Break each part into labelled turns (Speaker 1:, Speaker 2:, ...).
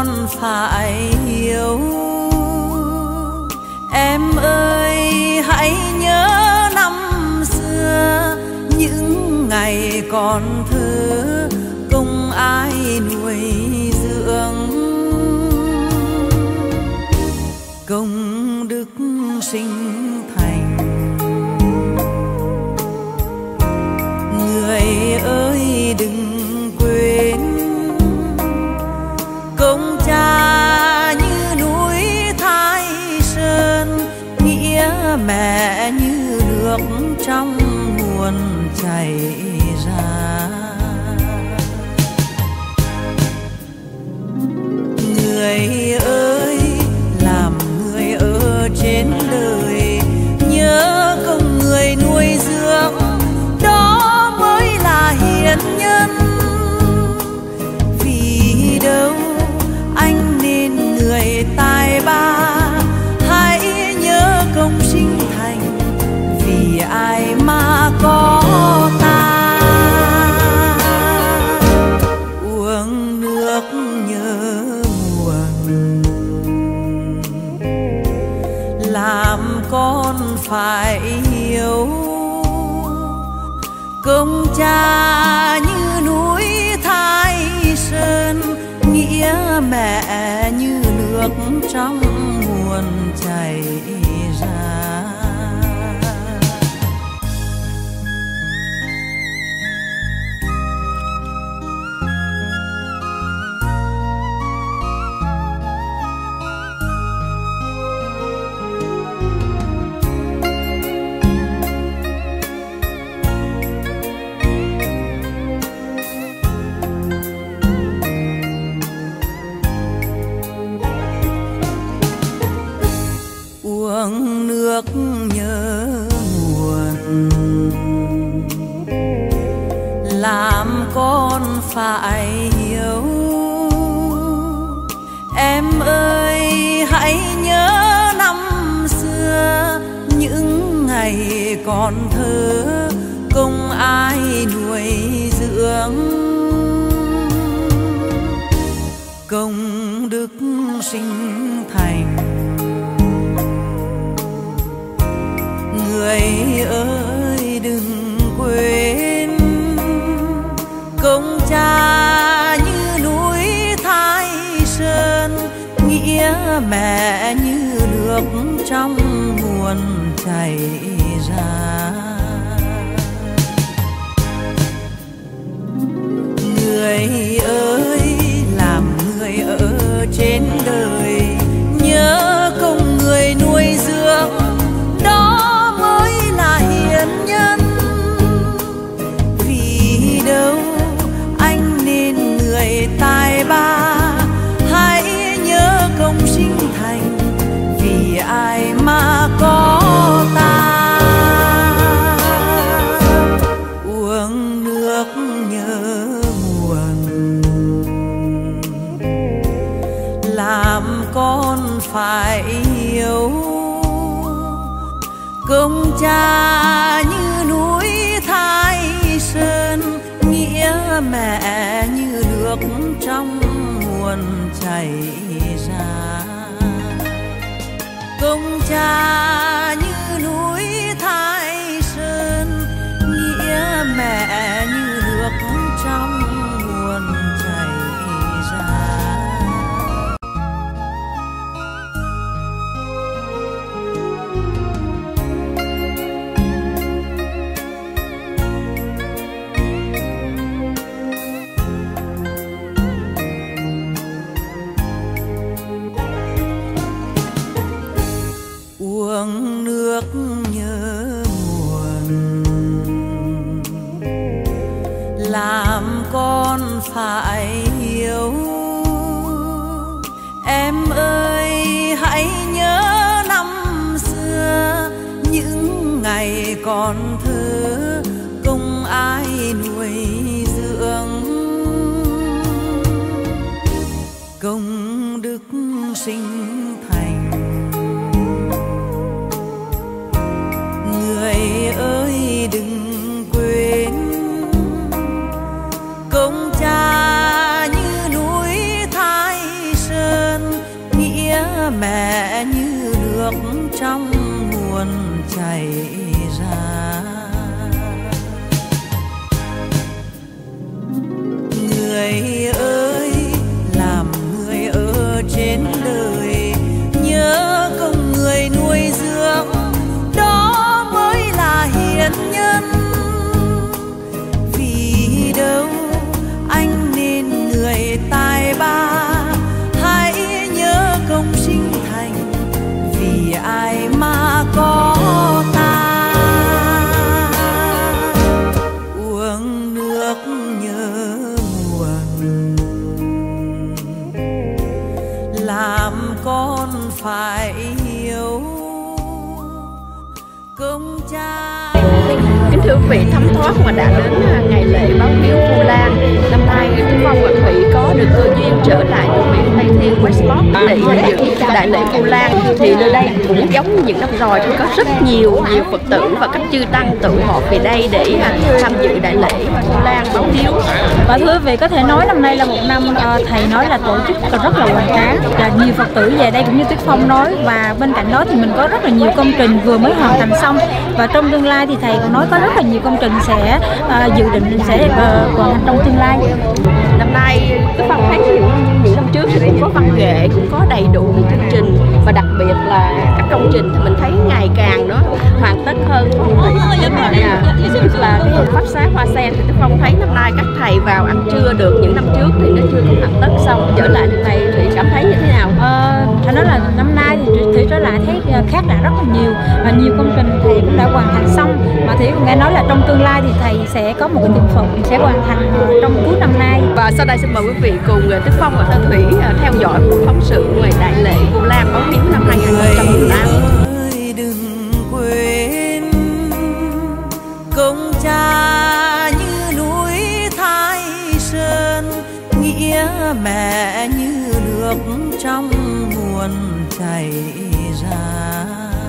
Speaker 1: con phải hiểu. Em ơi hãy nhớ năm xưa, những ngày còn thơ không ai nuôi dưỡng. Công đức sinh thành, người ơi đừng quên. Công cha như núi Thái Sơn, nghĩa mẹ như nước trong nguồn chảy ra. Người ơi làm người ở trên đời, nhớ công người nuôi dưỡng, đó mới là hiền nhân. Vì đâu anh nên người tài ba, hãy nhớ công sinh thành, vì ai mà có ta. Uống nước nhớ nguồn, làm con phải hiểu. Công cha như núi Thái Sơn, nghĩa mẹ như nước trong nguồn chảy ra. Uống nước nhớ nguồn, làm con phải hiểu. Em ơi hãy nhớ năm xưa, những ngày còn thơ không ai nuôi dưỡng. Công đức sinh thành, người ơi đừng quên. Công cha như núi Thái Sơn, nghĩa mẹ như nước trong nguồn chảy ra. Người ơi làm người ở trên đời, nhớ công người nuôi dưỡng, đó mới là hiền nhân. Vì đâu anh nên người tài ba, hãy nhớ công sinh thành, vì ai mà có ta. Uống nước nhớ nguồn, làm con phải hiểu. Công cha như núi Thái Sơn, nghĩa mẹ như nước trong nguồn chảy ra. Công cha như núi Thái Sơn, nghĩa mẹ như nước trong nguồn chảy ra. Uống nước nhớ nguồn, làm con phải hiểu. Em ơi hãy nhớ năm xưa, những ngày còn thơ không ai nuôi dưỡng. Công đức sinh thành, người ơi đừng quên. Công cha như núi Thái Sơn, chảy ra. Người ơi, làm người ở trên đời, nhớ công người nuôi dưỡng, đó mới là hiền nhân. Vì đâu anh nên người tài ba, hãy nhớ công sinh thành, vì ai mà có ta. Uống nước nhớ nguồn, làm con phải hiểu công cha.
Speaker 2: Kính thưa quý vị, thấm thoát mà đã đến ngày lễ báo hiếu Vu Lan. Năm nay Đức Phong và Thủy có được cơ duyên trở lại vùng biển Tây Thiên Westport để dự đại lễ Vu Lan. Thì nơi đây cũng giống như những năm rồi, thì có rất nhiều Phật tử và các chư tăng tụ họp về đây để tham dự đại lễ Vu Lan báo hiếu.
Speaker 3: Và thưa quý vị, có thể nói năm nay là một năm thầy nói là tổ chức rất là hoành tráng, và nhiều Phật tử về đây cũng như Tuyết Phong nói. Và bên cạnh đó thì mình có rất là nhiều công trình vừa mới hoàn thành xong, và trong tương lai thì thầy cũng nói có rất là nhiều công trình sẽ dự định sẽ hoàn thành trong tương lai.
Speaker 2: Năm nay Tuyết Phong thấy những năm trước thì cũng có văn nghệ, cũng có đầy đủ cái chương trình, và đặc biệt là các công trình thì mình thấy ngày càng nó hoàn tất hơn. Là cái pháp xá Hoa Sen thì Tuyết Phong thấy năm nay các thầy vào ăn trưa được, những năm trước thì nó chưa có hoàn tất xong. Trở lại năm nay thì cảm thấy như thế nào?
Speaker 3: Phải nói là năm nay thì Thủy trở lại thấy khác lạ rất là nhiều, và nhiều công trình thầy cũng đã hoàn thành xong. Mà Thủy cũng nghe nói là trong tương lai thì thầy sẽ có một cái tiệc phụng sẽ hoàn thành trong cuối năm nay.
Speaker 2: Và sau đây xin mời quý vị cùng Tuyết Phong và Thanh Thủy theo dõi một phóng sự ngoài đại lễ Vu Lan báo hiếu năm 2015.
Speaker 1: Đừng quên công cha như núi Thái Sơn, nghĩa mẹ như nước trong nguồn chảy ra.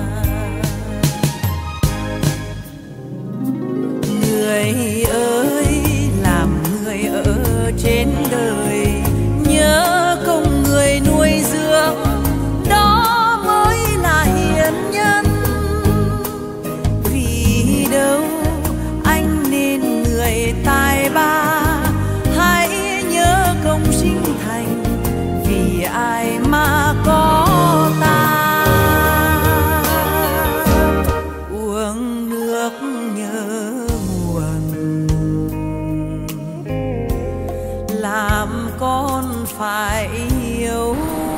Speaker 1: Người ơi, làm người ở trên đời, nhớ công người nuôi dưỡng, đó mới là hiền nhân. Vì đâu anh nên người tài ba, hãy nhớ công sinh thành, vì ai mà có ta. Uống nước nhớ nguồn, làm con phải hiểu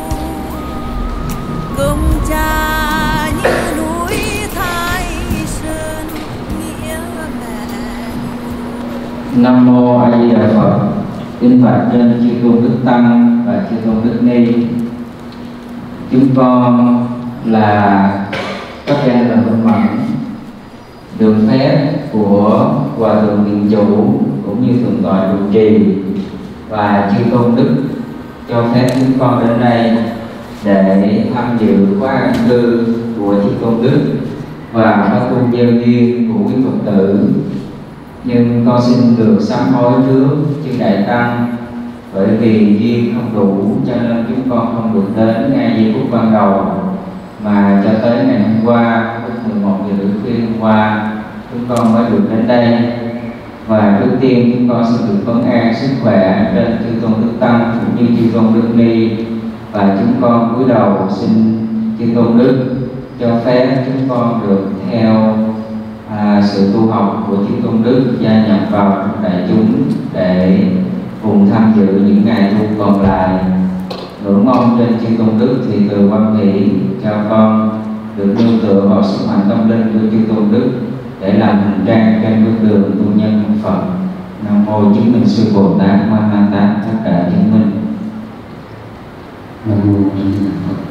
Speaker 1: công cha như núi Thái Sơn, nghĩa mẹ.
Speaker 4: Nam mô A Di Đà Phật. Kính bạch trên chư tôn đức tăng và chư tôn đức ni. Chúng con là các gia là minh mẫn, được phép của Hòa thượng Viện Chủ cũng như thượng tọa trụ trì và chư tôn đức cho phép chúng con đến đây để tham dự khóa an cư của chư tôn đức và các tôn giáo viên của quý Phật tử. Nhưng con xin được sám hối trước chư đại tăng, bởi vì duyên không đủ cho nên chúng con không được đến ngay giây phút ban đầu, mà cho tới ngày hôm qua lúc 11 giờ rưỡi khuya hôm qua chúng con mới được đến đây. Và trước tiên chúng con xin được vấn an sức khỏe trên chư tôn đức tăng cũng như chư tôn đức ni, và chúng con cúi đầu xin chư tôn đức cho phép chúng con được theo sự tu học của chư tôn đức gia nhập vào trong đại chúng để cùng tham dự những ngày tu còn lại. Ngưỡng mong trên chư tôn đức thì từ quan hỷ cho con được nương tựa vào sức mạnh tâm linh của chư tôn đức để làm hành trang trên bước đường tu nhân Phật. Nam mô chứng minh sư Bồ Tát Ma Ha Tát tất cả chứng minh.
Speaker 5: Nam mô A Di Đà Phật.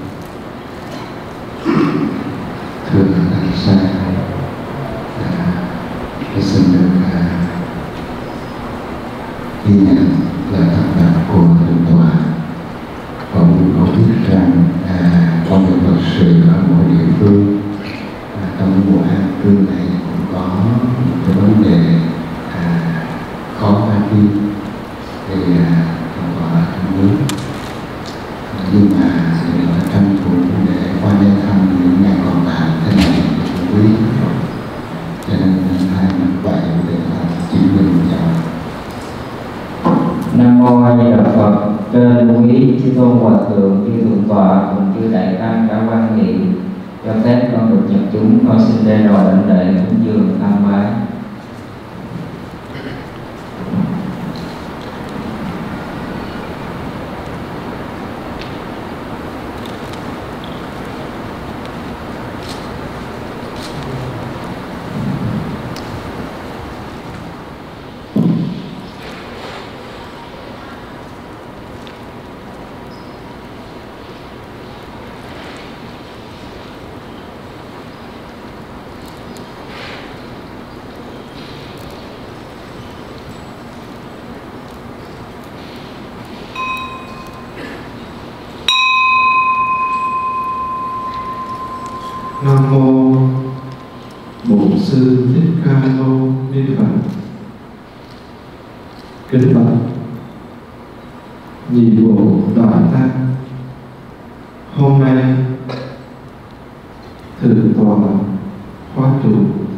Speaker 5: Thưa thầy sa, tôi xin được ghi nhận lời tập đọc của thượng tọa. Cũng có biết rằng con người Phật sự ở mỗi địa phương trong mùa an cư này cũng có một cái vấn đề khó khăn đi, thì thượng tọa ở trong nước, nhưng mà tranh thủ để qua đây thăm những ngày còn lại thế này quý
Speaker 4: Nam mô A Di Đà Phật. Trên quý chư tôn hòa thượng, chư thượng tọa cùng chư đại tăng đã quan nghị cho phép con được nhập chúng, con xin đe đòi đảnh lễ cúng dường tham bái.
Speaker 5: Nam mô Bổn Sư Thích Ca Mâu Ni Phật. Kính bạch nhị bộ đại tăng, hôm nay thượng tọa khóa trụ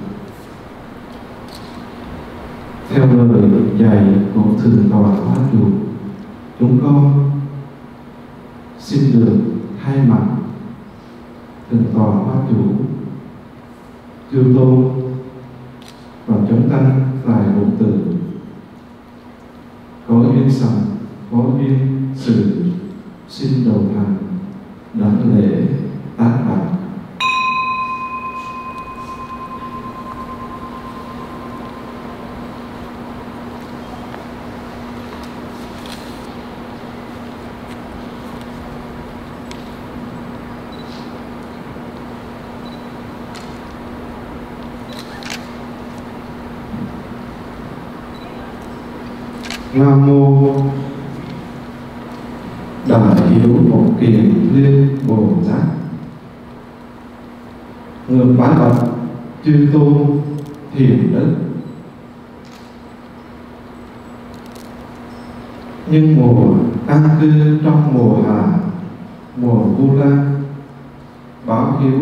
Speaker 5: theo lời dạy của thượng tọa khóa trụ, chúng con xin được thay mặt thượng tọa khóa trụ, chư tôn và chúng tăng tại Bộ Tử có duyên sẵn, có duyên sự xin đầu hàng đảnh lễ tác bạch. Nam mô Đại Hiếu Một Kiền Liên Bồ Tát. Ngược bái bạch chư tôn hiền đức, nhưng mùa an cư trong mùa hạ, mùa Vu Lan, báo hiếu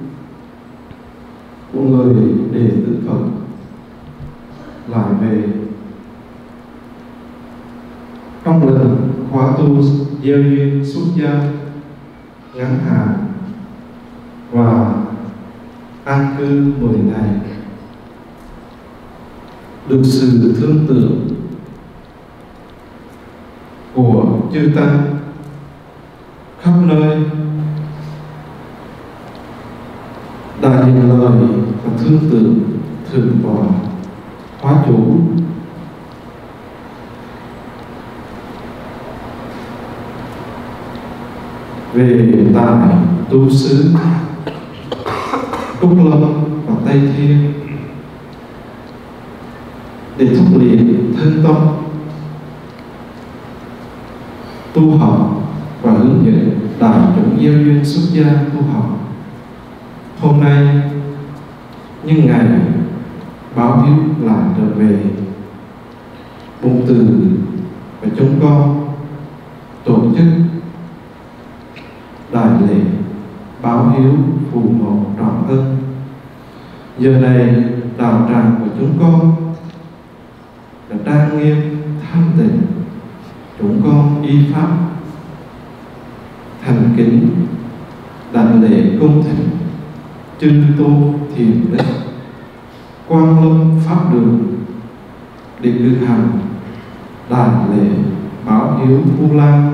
Speaker 5: của người đệ tử Phật lại về. Trong lần khóa tu gieo duyên xuất gia ngắn hạn và an cư 10 ngày, được sự thương tưởng của chư tăng khắp nơi đã nhận lời và thương tưởng thượng tọa khóa chủ về tại tu xứ Trúc Lâm và Tây Thiên để thúc luyện thân tâm tu học và hướng dẫn đại chúng gieo duyên xuất gia tu học. Hôm nay nhân ngày báo hiếu lại trở về, Bộ Tử và chúng con tổ chức đại lễ báo hiếu phụ mẫu trọng ân. Giờ này đạo tràng của chúng con đã trang nghiêm thanh tịnh, chúng con y pháp thành kính đảnh lễ cung thỉnh chư tôn thiền đức Quang Lâm pháp đường để cử hành đại lễ báo hiếu Vu Lan.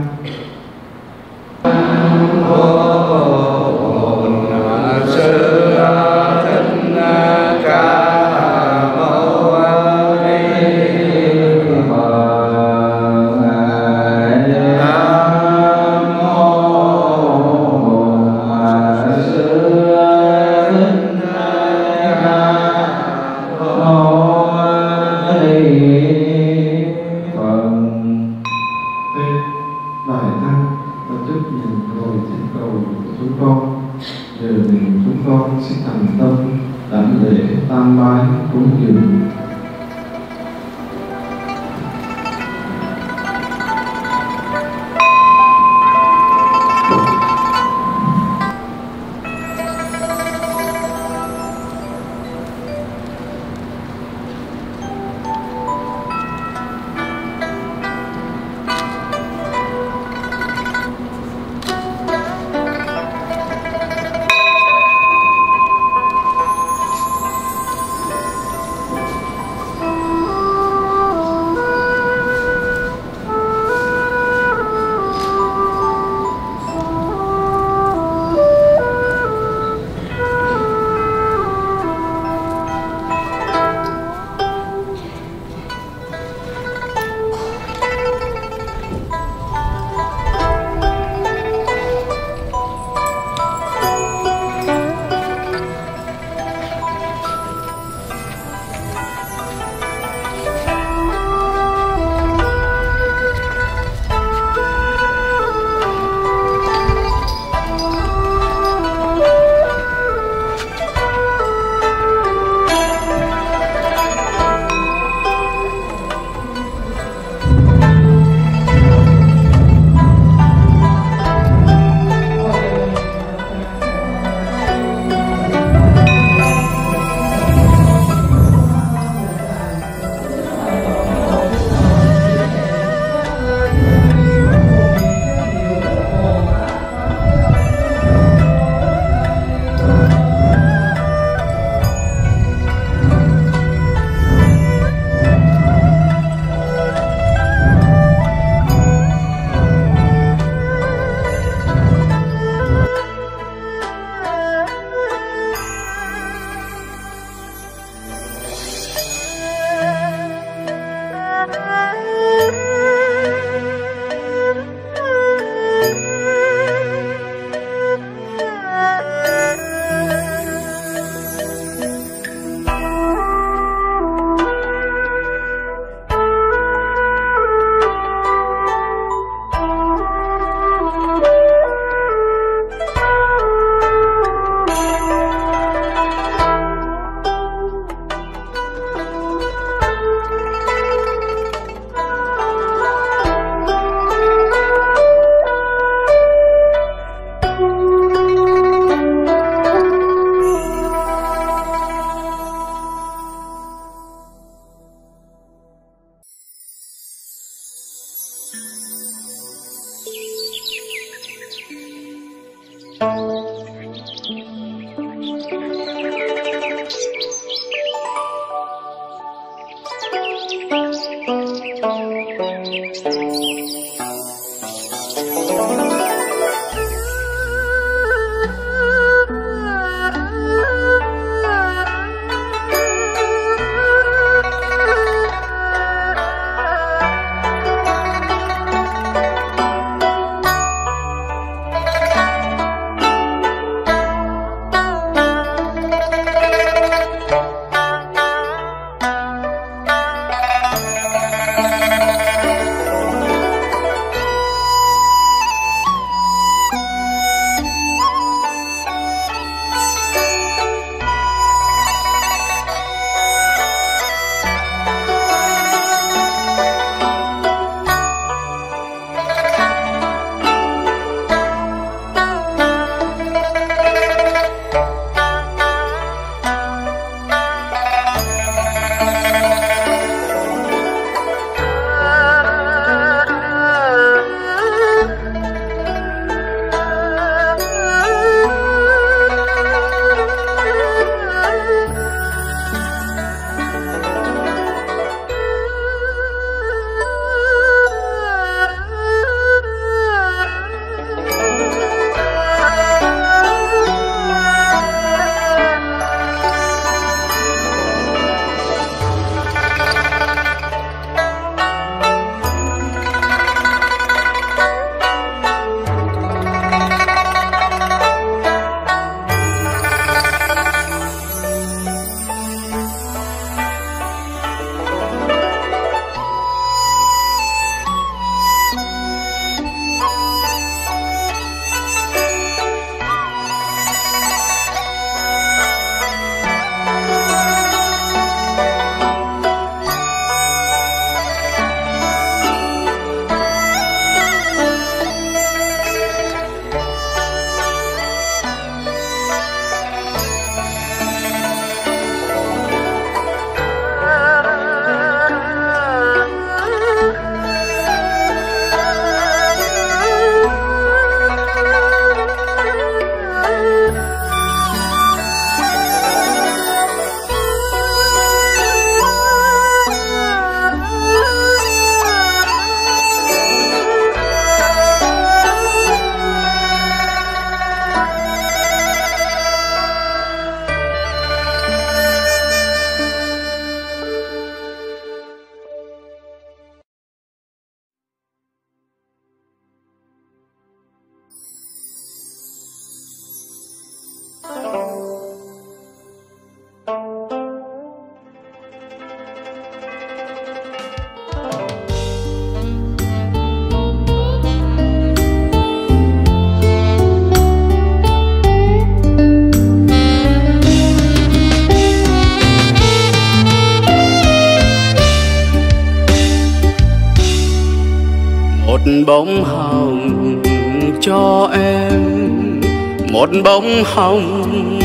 Speaker 6: bông hồng cho em, một bông hồng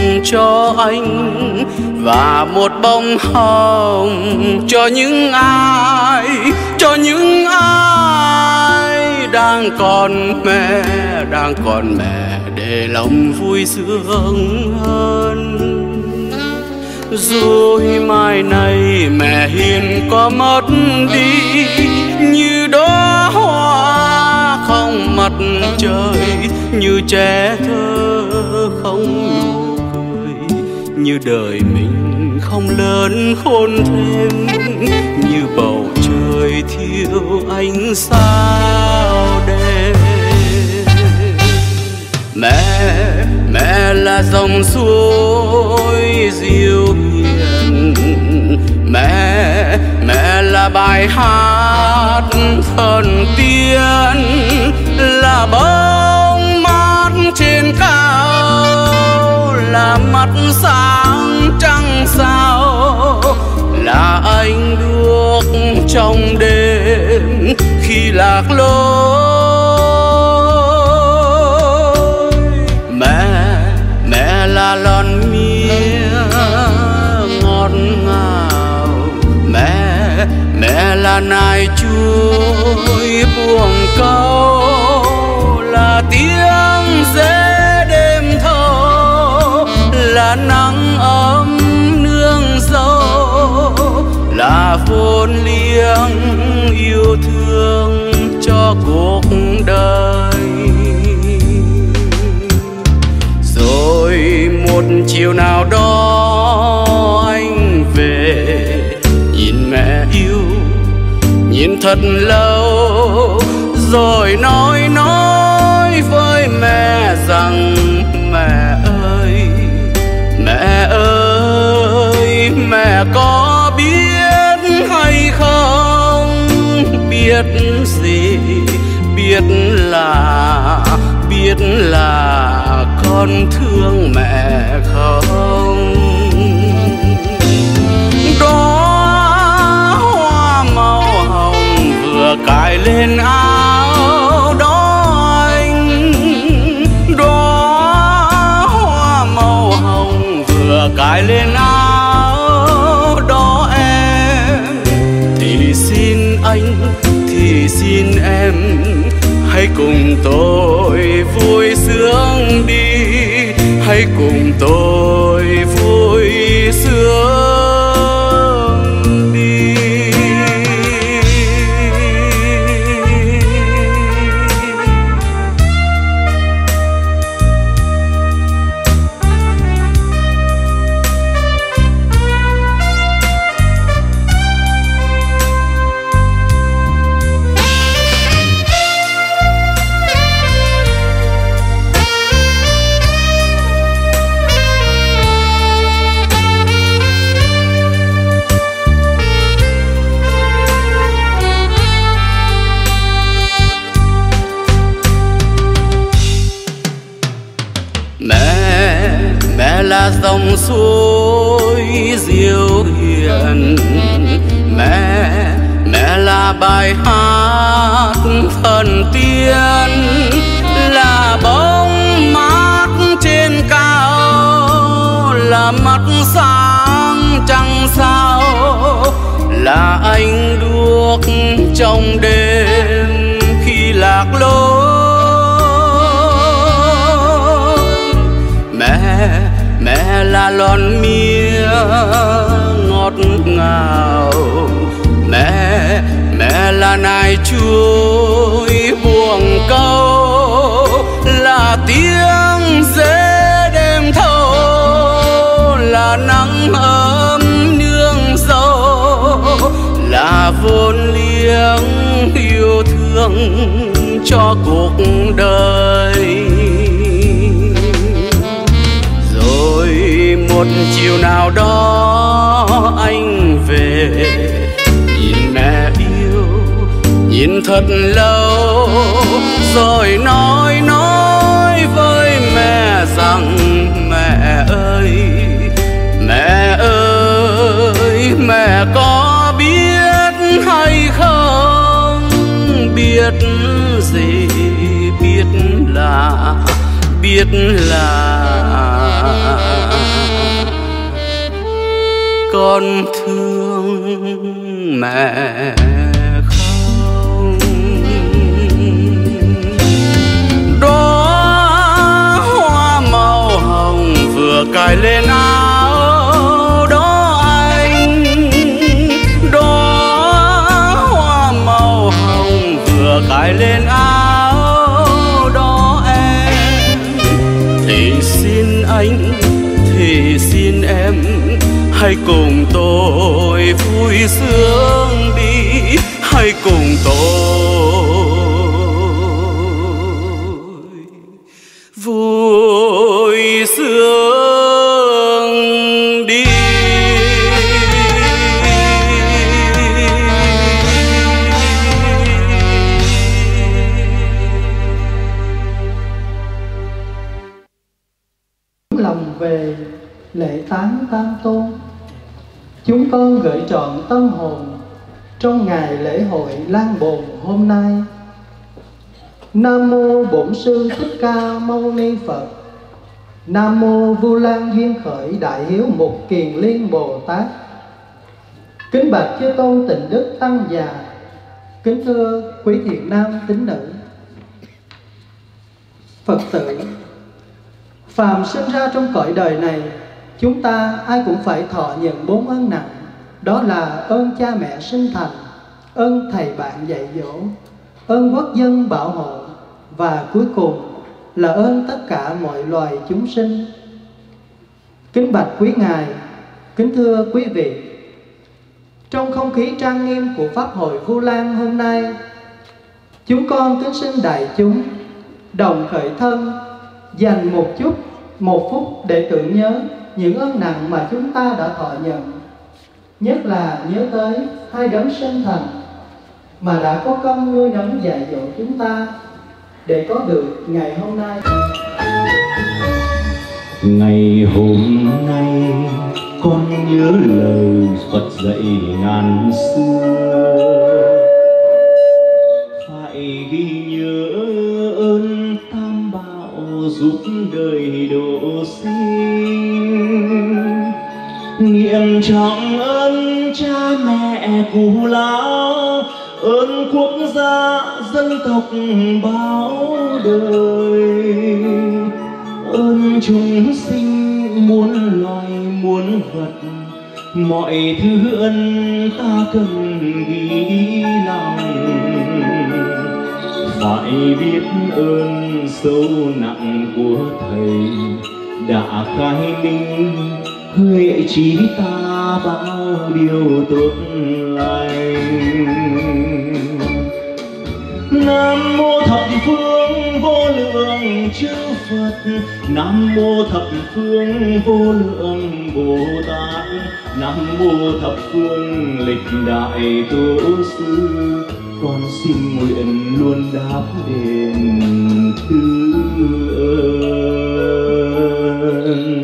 Speaker 6: cho anh, và một bông hồng cho những ai đang còn mẹ để lòng vui sướng hơn. Rồi mai này mẹ hiền có mất đi như đóa hoa không mặt trời, như trẻ thơ không nụ cười, như đời mình không lớn khôn thêm, như bầu trời thiếu ánh sao đêm. Mẹ là dòng suối diệu hiền, mẹ là bài hát thần tiên, là bóng mát trên cao, là mắt sáng trăng sao, là ánh đuốc trong đêm khi lạc lối. Mẹ là lon mía ngọt ngào, mẹ là nài chuối buồng câu, là tiếng dế đêm chiều nào đó anh về, nhìn mẹ yêu, nhìn thật lâu, rồi nói với mẹ rằng mẹ ơi, mẹ ơi, mẹ có biết hay không, biết gì, biết là con thương mẹ không. Đóa hoa màu hồng vừa cài lên áo đó anh, đóa hoa màu hồng vừa cài lên áo đó em. Thì xin anh, thì xin em, hãy cùng tôi vui sướng đi, hãy cùng tôi vui sướng đi. Mẹ là dòng suối diệu hiền, mẹ là bài hát thần tiên, là bóng mát trên cao, là mắt sáng trăng sao, là ánh đuốc trong đêm khi lạc lối. Mẹ là lon mía ngọt ngào, mẹ là nải chuối buồng câu, là tiếng dế đêm thâu, là nắng ấm nương dâu, là vốn liếng yêu thương cho cuộc đời. Một chiều nào đó anh về, nhìn mẹ yêu, nhìn thật lâu, rồi nói với mẹ rằng mẹ ơi, mẹ ơi, mẹ có biết hay không, biết gì, biết là con thương mẹ không. Đóa hoa màu hồng vừa cài lên áo đó anh, đóa hoa màu hồng vừa cài lên áo đó em. Thì xin anh, thì xin em, hãy cùng tôi vui sướng đi, hãy cùng tôi vui sướng đi.
Speaker 7: Lòng về lễ tán tam tôn, chúng con gửi trọn tâm hồn trong ngày lễ hội Lan Bồn hôm nay. Nam mô Bổn Sư Thích Ca Mâu Ni Phật. Nam mô Vu Lan Duyên Khởi Đại Hiếu Mục Kiền Liên Bồ Tát. Kính bạch chư tôn tịnh đức tăng già, kính thưa quý thiện nam tín nữ. Phật tử, phàm sinh ra trong cõi đời này, chúng ta ai cũng phải thọ nhận 4 ơn nặng. Đó là ơn cha mẹ sinh thành, ơn thầy bạn dạy dỗ, ơn quốc dân bảo hộ, và cuối cùng là ơn tất cả mọi loài chúng sinh. Kính bạch quý ngài, kính thưa quý vị, trong không khí trang nghiêm của Pháp hội Vu Lan hôm nay, chúng con kính xin đại chúng đồng khởi thân, dành một phút để tưởng nhớ những ơn nặng mà chúng ta đã thọ nhận, nhất là nhớ tới hai đấng sinh thành mà đã có công nuôi nấng dạy dỗ chúng ta để có được ngày hôm nay.
Speaker 8: Ngày hôm nay con nhớ lời Phật dạy ngàn xưa, phải ghi nhớ ơn Tam Bảo giúp đời độ sinh, niệm trọng ơn cha mẹ cụ lão, ơn quốc gia dân tộc bao đời, ơn chúng sinh muôn loài muôn vật, mọi thứ ân ta cần ghi lòng. Phải biết ơn sâu nặng của Thầy đã khai minh, huệ trí ta bao điều tốt lành. Nam mô thập phương vô lượng chư Phật, Nam mô thập phương vô lượng Bồ Tát, Nam mô thập phương lịch đại tổ sư, con xin nguyện luôn đáp đền thứ ơn.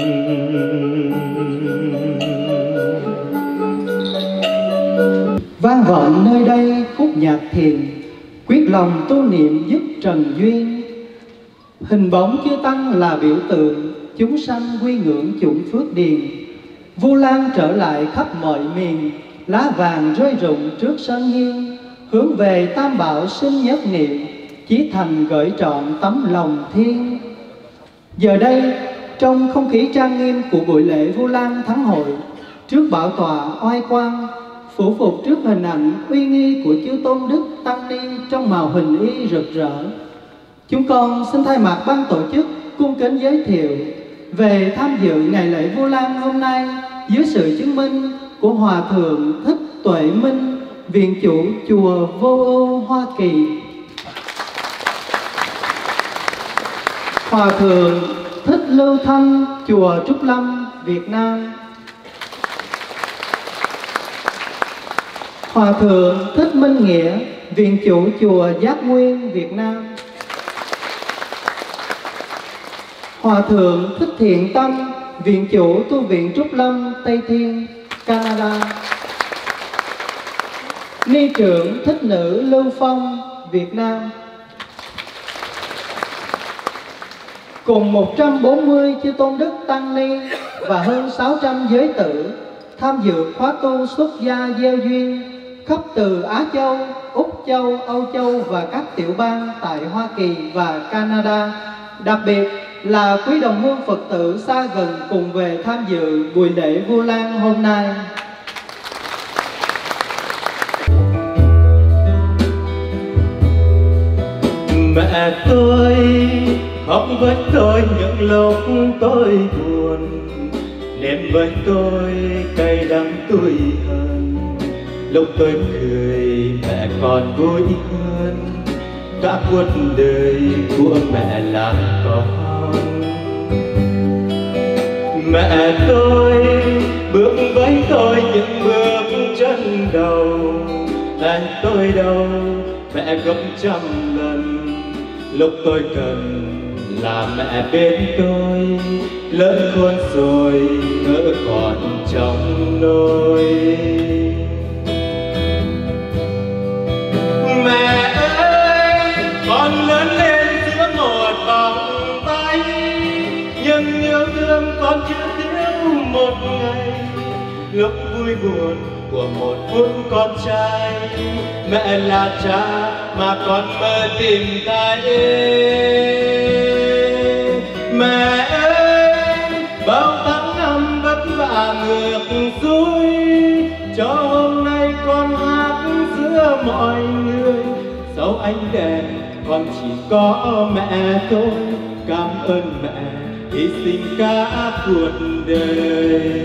Speaker 7: Vang vọng nơi đây khúc nhạc thiền, quyết lòng tu niệm giúp trần duyên. Hình bóng chư tăng là biểu tượng, chúng sanh quy ngưỡng chủng phước điền. Vu Lan trở lại khắp mọi miền, lá vàng rơi rụng trước sân hiên. Hướng về Tam Bảo sinh nhất niệm, chí thành gửi trọn tấm lòng thiên. Giờ đây, trong không khí trang nghiêm của buổi lễ Vu Lan Thắng Hội, trước bảo tọa oai quang, phủ phục trước hình ảnh uy nghi của chư Tôn Đức Tăng Ni trong màu huỳnh y rực rỡ, chúng con xin thay mặt ban tổ chức cung kính giới thiệu về tham dự ngày lễ Vu Lan hôm nay dưới sự chứng minh của Hòa Thượng Thích Tuệ Minh, Viện Chủ Chùa Vô Ưu Hoa Kỳ, Hòa Thượng Thích Lưu Thanh, Chùa Trúc Lâm, Việt Nam, Hòa Thượng Thích Minh Nghĩa, Viện Chủ Chùa Giác Nguyên, Việt Nam, Hòa Thượng Thích Thiện Tâm, Viện Chủ Tu viện Trúc Lâm, Tây Thiên, Canada, Ni trưởng Thích Nữ Lưu Phong, Việt Nam, cùng 140 chư Tôn Đức Tăng Ni và hơn 600 giới tử tham dự khóa tu xuất gia gieo duyên khắp từ Á Châu, Úc Châu, Âu Châu và các tiểu bang tại Hoa Kỳ và Canada. Đặc biệt là quý đồng hương Phật tử xa gần cùng về tham dự buổi lễ Vu Lan hôm nay.
Speaker 8: Mẹ tôi khóc với tôi những lúc tôi buồn, ném với tôi cay đắng tủi hờn. Lúc tôi cười mẹ còn vui hơn, cả cuộc đời của mẹ là con. Mẹ tôi bước với tôi những bước chân đầu, tay tôi đâu mẹ gấp trăm lần. Lúc tôi cần là mẹ bên tôi, lớn khôn rồi ngỡ còn trong nôi. Mẹ ơi, con lớn lên giữa một vòng tay, nhưng yêu thương con chưa thiếu một ngày. Lúc vui buồn của một phút con trai, mẹ là cha mà con mơ tìm tay. Mẹ ơi, bao tháng năm vất vả ngược xuôi, cho hôm nay con hát giữa mọi người. Sau ánh đèn con chỉ có mẹ thôi, cảm ơn mẹ hy sinh cả cuộc đời.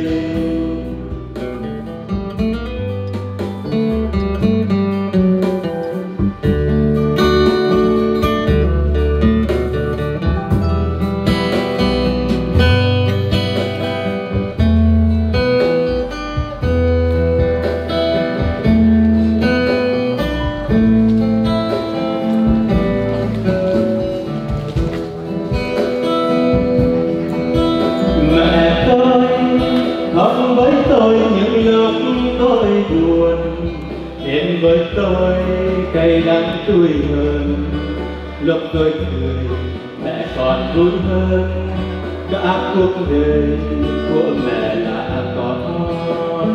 Speaker 8: Với tôi cay đắng tủi hơn, lúc tôi cười mẹ còn vui hơn. Cả cuộc đời của mẹ là con.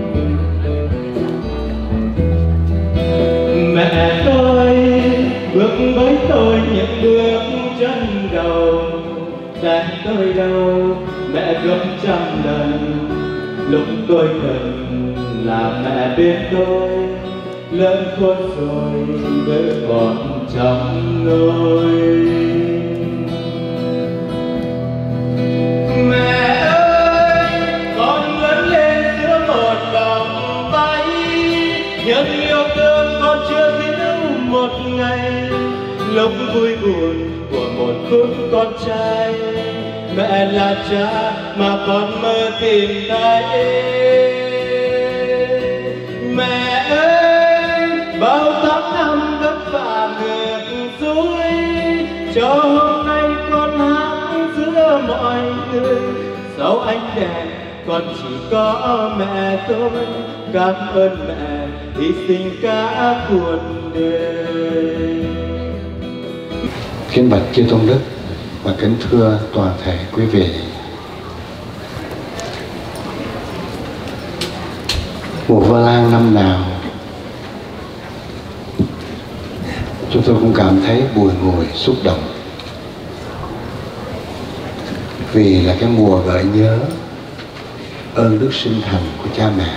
Speaker 8: Mẹ tôi bước với tôi những bước chân đầu, đánh tôi đau mẹ gấp trăm lần. Lúc tôi cần là mẹ bên tôi, lớn khôn rồi đỡ còn trong nôi. Mẹ ơi, con lớn lên giữa một vòng tay, nhưng yêu thương con chưa thiếu một ngày. Lúc vui buồn của một khúc con trai, mẹ là cha mà con mơ tìm thấy. Mẹ ơi, bao tháng năm vất vả ngược xuôi, cho hôm nay con hát giữa mọi người. Sau ánh đèn con chỉ có mẹ thôi, cảm ơn mẹ hy sinh cả cuộc đời.
Speaker 5: Kính bạch chư tôn đức và kính thưa toàn thể quý vị, mùa Vu Lan năm nào chúng tôi cũng cảm thấy bùi ngùi xúc động, vì là cái mùa gợi nhớ ơn đức sinh thành của cha mẹ.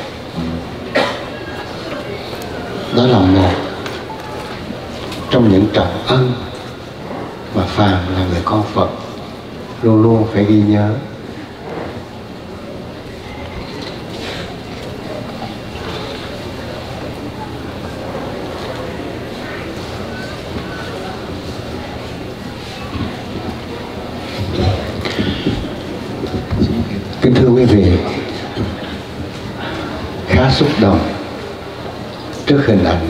Speaker 5: Đó là một trong những trọng ân mà phàm là người con Phật luôn luôn phải ghi nhớ. Kính thưa quý vị, khá xúc động trước hình ảnh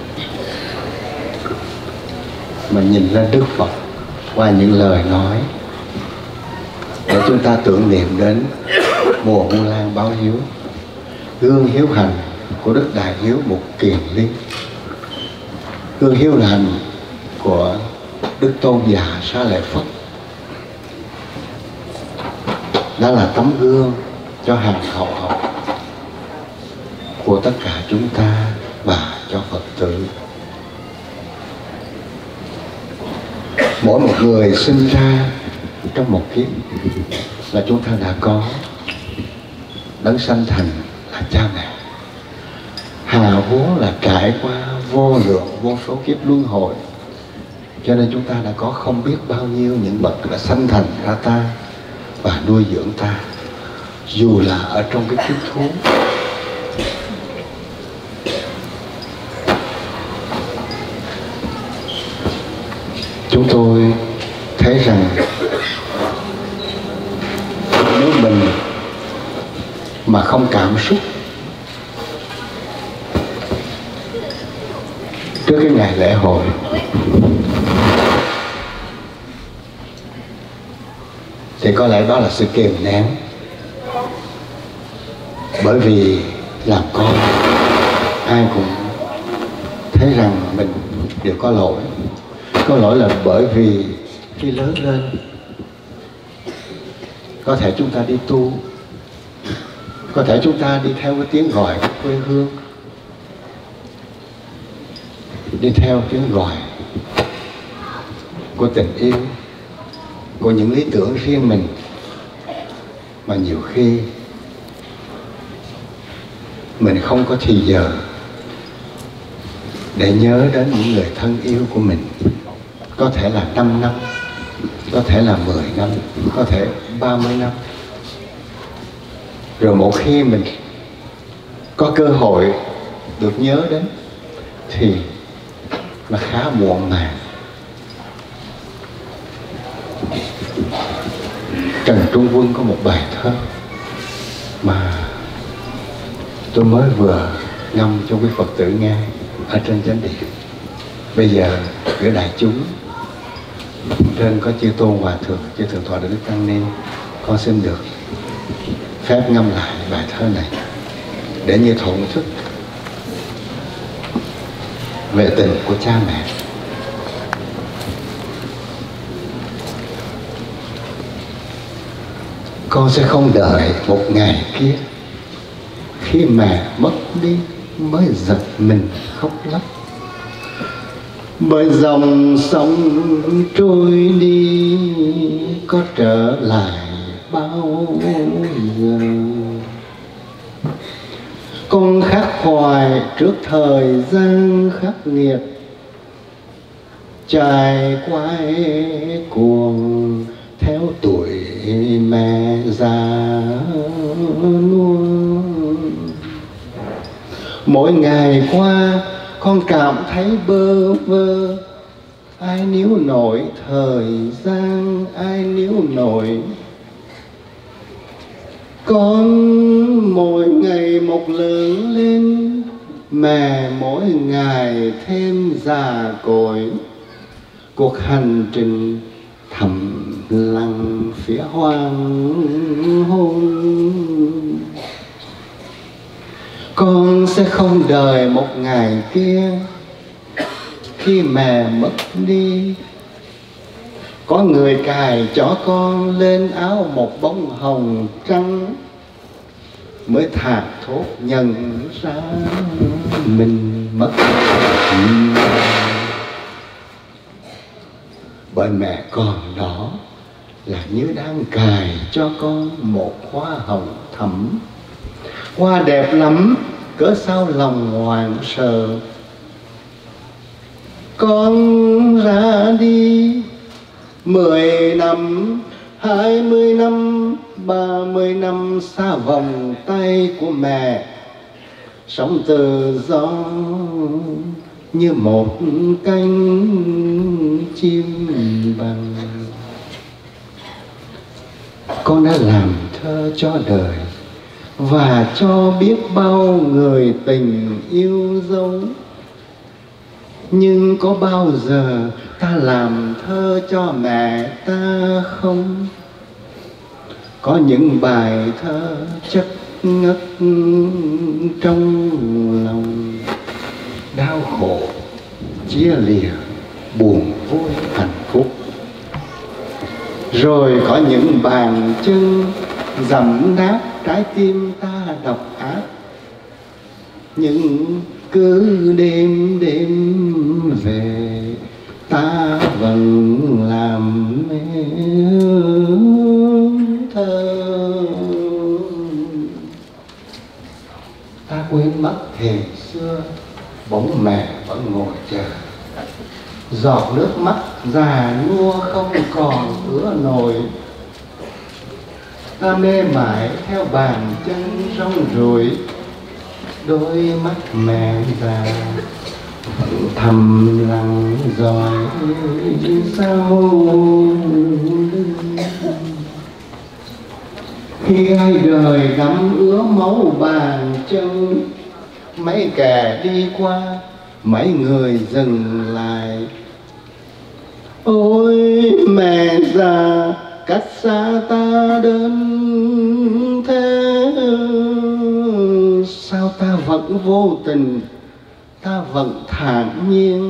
Speaker 5: mà nhìn lên Đức Phật qua những lời nói, để chúng ta tưởng niệm đến mùa Vu Lan báo hiếu, gương hiếu hành của Đức Đại Hiếu Mục Kiền Liên, gương hiếu hành của Đức Tôn Giả Xá Lợi Phất. Đó là tấm gương cho hàng hậu học của tất cả chúng ta và cho Phật tử. Mỗi một người sinh ra trong một kiếp là chúng ta đã có đấng sanh thành là cha mẹ. Hà huống là trải qua vô lượng vô số kiếp luân hồi, cho nên chúng ta đã có không biết bao nhiêu những bậc đã sanh thành ra ta và nuôi dưỡng ta, dù là ở trong cái kiếp thú. Chúng tôi thấy rằng nếu mình mà không cảm xúc trước cái ngày lễ hội, thì có lẽ đó là sự kiềm nén. Bởi vì làm con ai cũng thấy rằng mình đều có lỗi. Có lỗi là bởi vì khi lớn lên, có thể chúng ta đi tu, có thể chúng ta đi theo cái tiếng gọi của quê hương, đi theo tiếng gọi của tình yêu, của những lý tưởng riêng mình, mà nhiều khi mình không có thì giờ để nhớ đến những người thân yêu của mình. Có thể là 5 năm, có thể là 10 năm, có thể 30 năm. Rồi một khi mình có cơ hội được nhớ đến thì nó khá muộn màng. Trần Trung Quân có một bài thơ mà tôi mới vừa ngâm cho quý Phật tử nghe ở trên chánh điện. Bây giờ gửi đại chúng, trên có chư Tôn Hòa Thượng, chư Thượng Tọa Đại Đức Tăng Ni, con xin được phép ngâm lại bài thơ này để như thổn thức về tình của cha mẹ. Con sẽ không đợi một ngày kia khi mẹ mất đi mới giật mình khóc lóc, bởi dòng sông trôi đi có trở lại bao giờ. Con khắc khoải trước thời gian khắc nghiệt, trải quay cuồng theo tuổi mẹ già luôn. Mỗi ngày qua con cảm thấy bơ vơ, ai níu nổi thời gian, ai níu nổi. Con mỗi ngày một lớn lên, mẹ mỗi ngày thêm già cỗi. Cuộc hành trình thầm lặng phía hoàng hôn. Con sẽ không đợi một ngày kia khi mẹ mất đi, có người cài cho con lên áo một bông hồng trắng, mới thạc thốt nhận ra mình mất. Bởi mẹ còn đó là như đang cài cho con một hoa hồng thẫm. Hoa đẹp lắm, cỡ sao lòng hoảng sợ. Con ra đi 10 năm, 20 năm, 30 năm xa vòng tay của mẹ, sống tự do như một cánh chim bằng. Con đã làm thơ cho đời và cho biết bao người tình yêu dấu. Nhưng có bao giờ ta làm thơ cho mẹ ta không? Có những bài thơ chất ngất trong lòng, đau khổ, chia lìa, buồn vui, hạnh phúc. Rồi có những bàn chân dẫm nát trái tim ta độc ác. Nhưng cứ đêm đêm về ta vẫn làm thơ. Ta quên mất thời xưa, bóng mẹ vẫn ngồi chờ. Giọt nước mắt già nua không còn ứa nổi. Ta mê mải theo bàn chân rong ruổi, đôi mắt mẹ già vẫn thầm lặng dõi sau lưng. Khi ai đời đắm ứa máu bàn chân, mấy kẻ đi qua, mấy người dừng lại. Ôi mẹ già cách xa ta đến thế, sao ta vẫn vô tình, ta vẫn thản nhiên.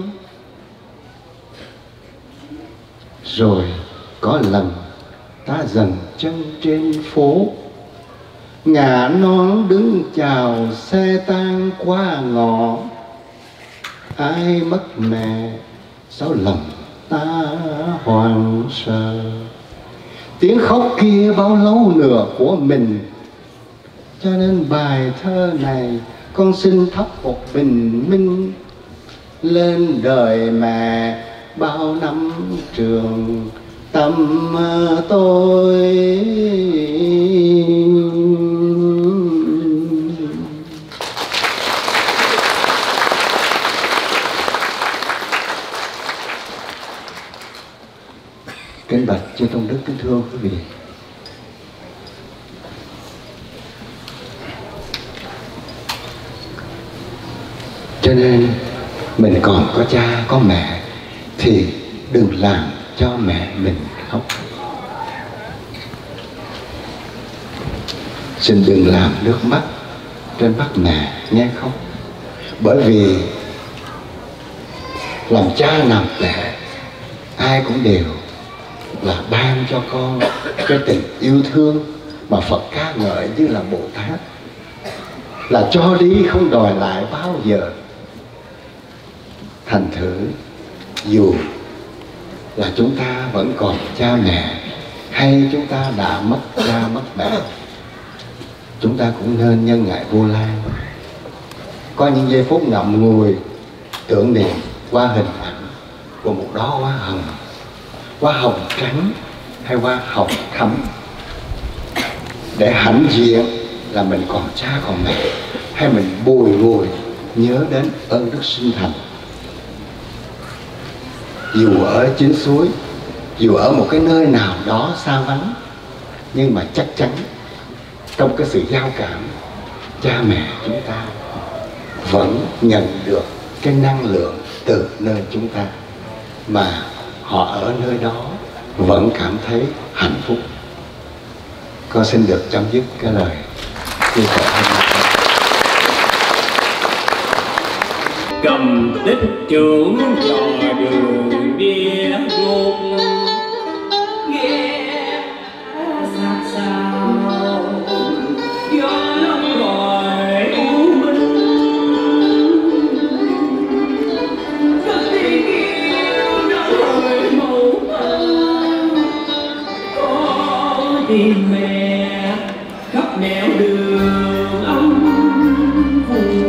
Speaker 5: Rồi có lần ta dần chân trên phố, ngả nón đứng chào xe tan qua ngõ. Ai mất mẹ sao lòng ta hoang sơ. Tiếng khóc kia bao lâu nữa của mình, cho nên bài thơ này con xin thắp một bình minh lên đời mẹ bao năm trường tâm tôi. Kính bạch chư tôn đức, kính thưa quý vị, cho nên mình còn có cha có mẹ thì đừng làm cho mẹ mình khóc. Xin đừng làm nước mắt trên mắt mẹ nghe khóc. Bởi vì làm cha làm mẹ ai cũng đều là ban cho con cái tình yêu thương mà Phật ca ngợi như là Bồ Tát, là cho đi không đòi lại bao giờ. Thành thử dù là chúng ta vẫn còn cha mẹ hay chúng ta đã mất cha mất mẹ, chúng ta cũng nên nhân ngày Vu Lan có những giây phút ngậm ngùi tưởng niệm qua hình ảnh của một đóa hoa hồng trắng hay hoa hồng thắm, để hãnh diện là mình còn cha còn mẹ, hay mình bồi hồi nhớ đến ơn đức sinh thành. Dù ở chính suối, dù ở một cái nơi nào đó xa vắng, nhưng mà chắc chắn trong cái sự giao cảm, cha mẹ chúng ta vẫn nhận được cái năng lượng từ nơi chúng ta, mà họ ở nơi đó vẫn cảm thấy hạnh phúc. Con xin được chấm dứt cái lời chia sẻ hôm nay.
Speaker 8: Cầm tích trưởng dò đường bia gục, nghe sát sao gió lắm gọi u minh. Cất tiếng yêu đã hồi màu thân, con tìm mẹ khắp nẻo đường âm phủ.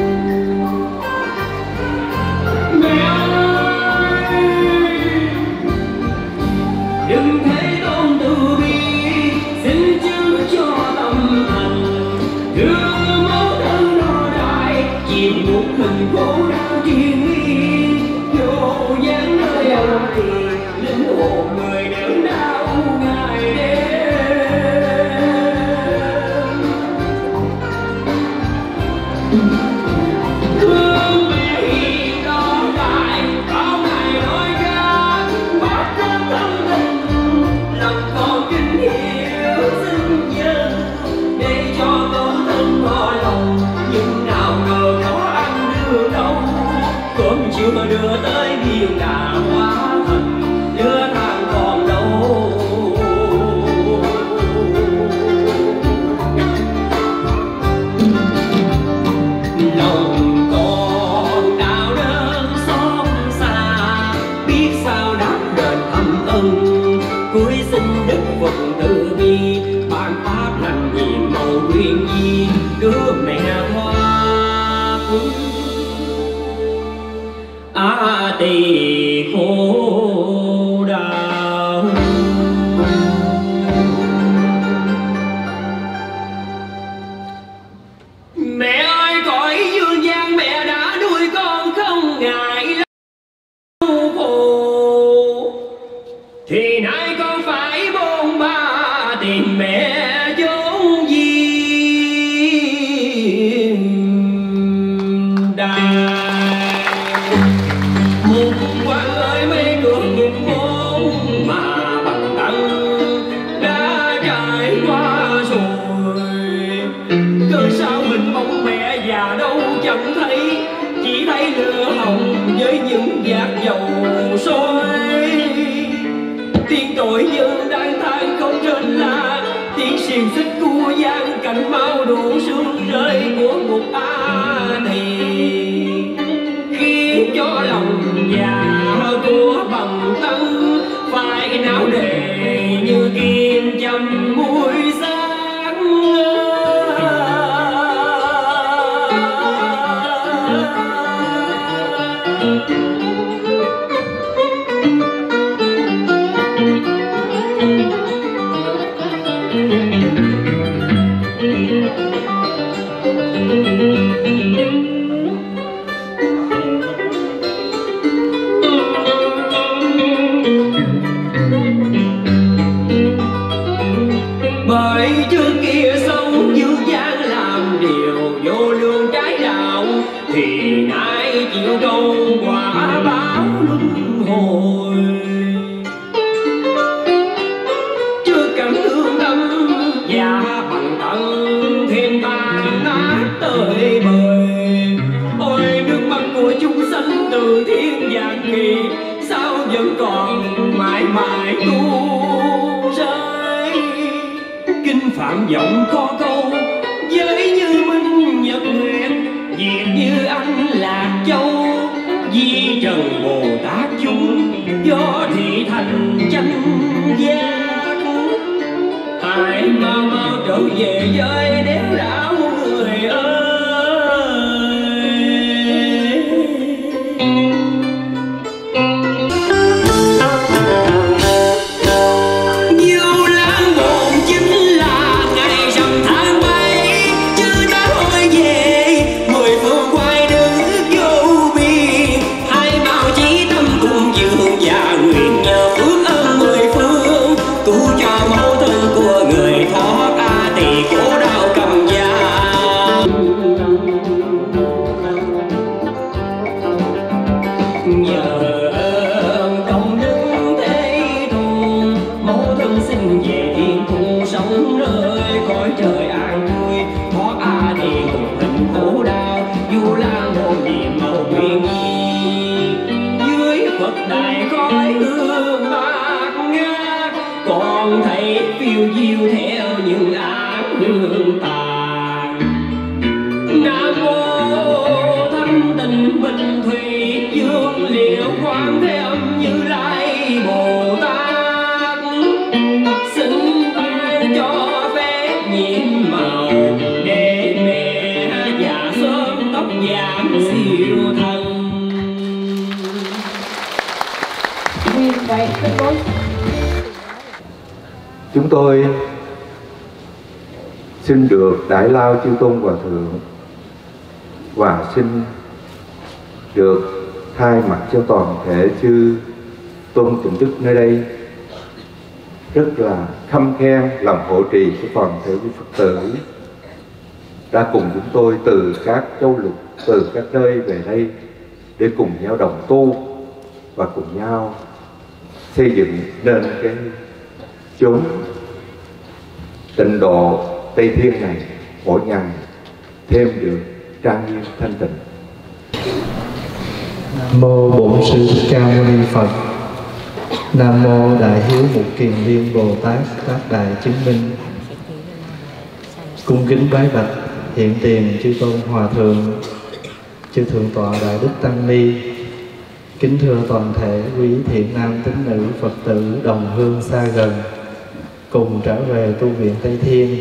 Speaker 8: Đừng thấy tôn từ bi, xin chứa cho tâm thành, thương mẫu thân lo đại, chìm một hình khổ đau triền miên. Vô dáng nơi ông tiền, linh hồn người đớn đau ngày đêm. Thương mẹ hiền lo đại, bao ngày nói gác, bắt con thân tình, lòng con kính hiếu xin dân, để cho con thân lo lòng. Nhưng nào ngờ nó ăn đưa đâu, cơm chiều mà đưa tới miền đã hóa thành lửa than còn đâu. Lòng con đau đớn xót xa, biết sao đáp đền thâm ân. Cuối xin đức Phật từ bi, ban pháp lành nhiệm màu nguyên nhi, đứa mẹ hoa quân tỳ khổ đau. Mẹ ơi cõi dương gian, mẹ đã nuôi con không ngại đau khổ, thì nay con phải bôn ba tìm mẹ vốn diêm đài. Một quan ơi mấy cược nghiệp môn mà bằng tăng đã trải qua rồi, cớ sao mình mong mẹ già đâu chẳng thấy, chỉ thấy lửa hồng với những vạt dầu sôi. Tiếng tội nhân đang than không trên là tiếng
Speaker 9: báo luân hồi. Chưa cảm thương tâm và bằng tận thêm tan nát tơi bời. Ôi nước mắt của chúng sanh từ thiên vàng kỳ, sao vẫn còn mãi mãi tu rơi. Kinh Phạm Vọng có câu giới như minh nhật nguyệt, việc như anh Lạc Châu. Di trần Bồ Tát chúng do thị thành chánh giác. Hãy mau mau trở về với đéo đảo người ơi.
Speaker 5: Chúng tôi xin được Đại Lao Chư Tôn Hòa Thượng và xin được thay mặt cho toàn thể chư tôn tịnh đức nơi đây rất là khâm khen lòng hộ trì của toàn thể quý Phật tử đã cùng chúng tôi từ các châu lục, từ các nơi về đây để cùng nhau đồng tu và cùng nhau xây dựng nên cái chốn tịnh độ Tây Thiên này mỗi ngày thêm được trang nghiêm thanh tịnh.
Speaker 7: Nam mô Bổn Sư Thích Ca Mâu Ni Phật. Nam mô Đại Hiếu Mục Kiền Liên Bồ Tát Tác Đại Chứng Minh. Cung kính bái bạch hiện tiền chư tôn hòa thượng, chư thượng tọa Đại Đức Tăng Ni, kính thưa toàn thể quý thiện nam tín nữ Phật tử đồng hương xa gần cùng trở về tu viện Tây Thiên.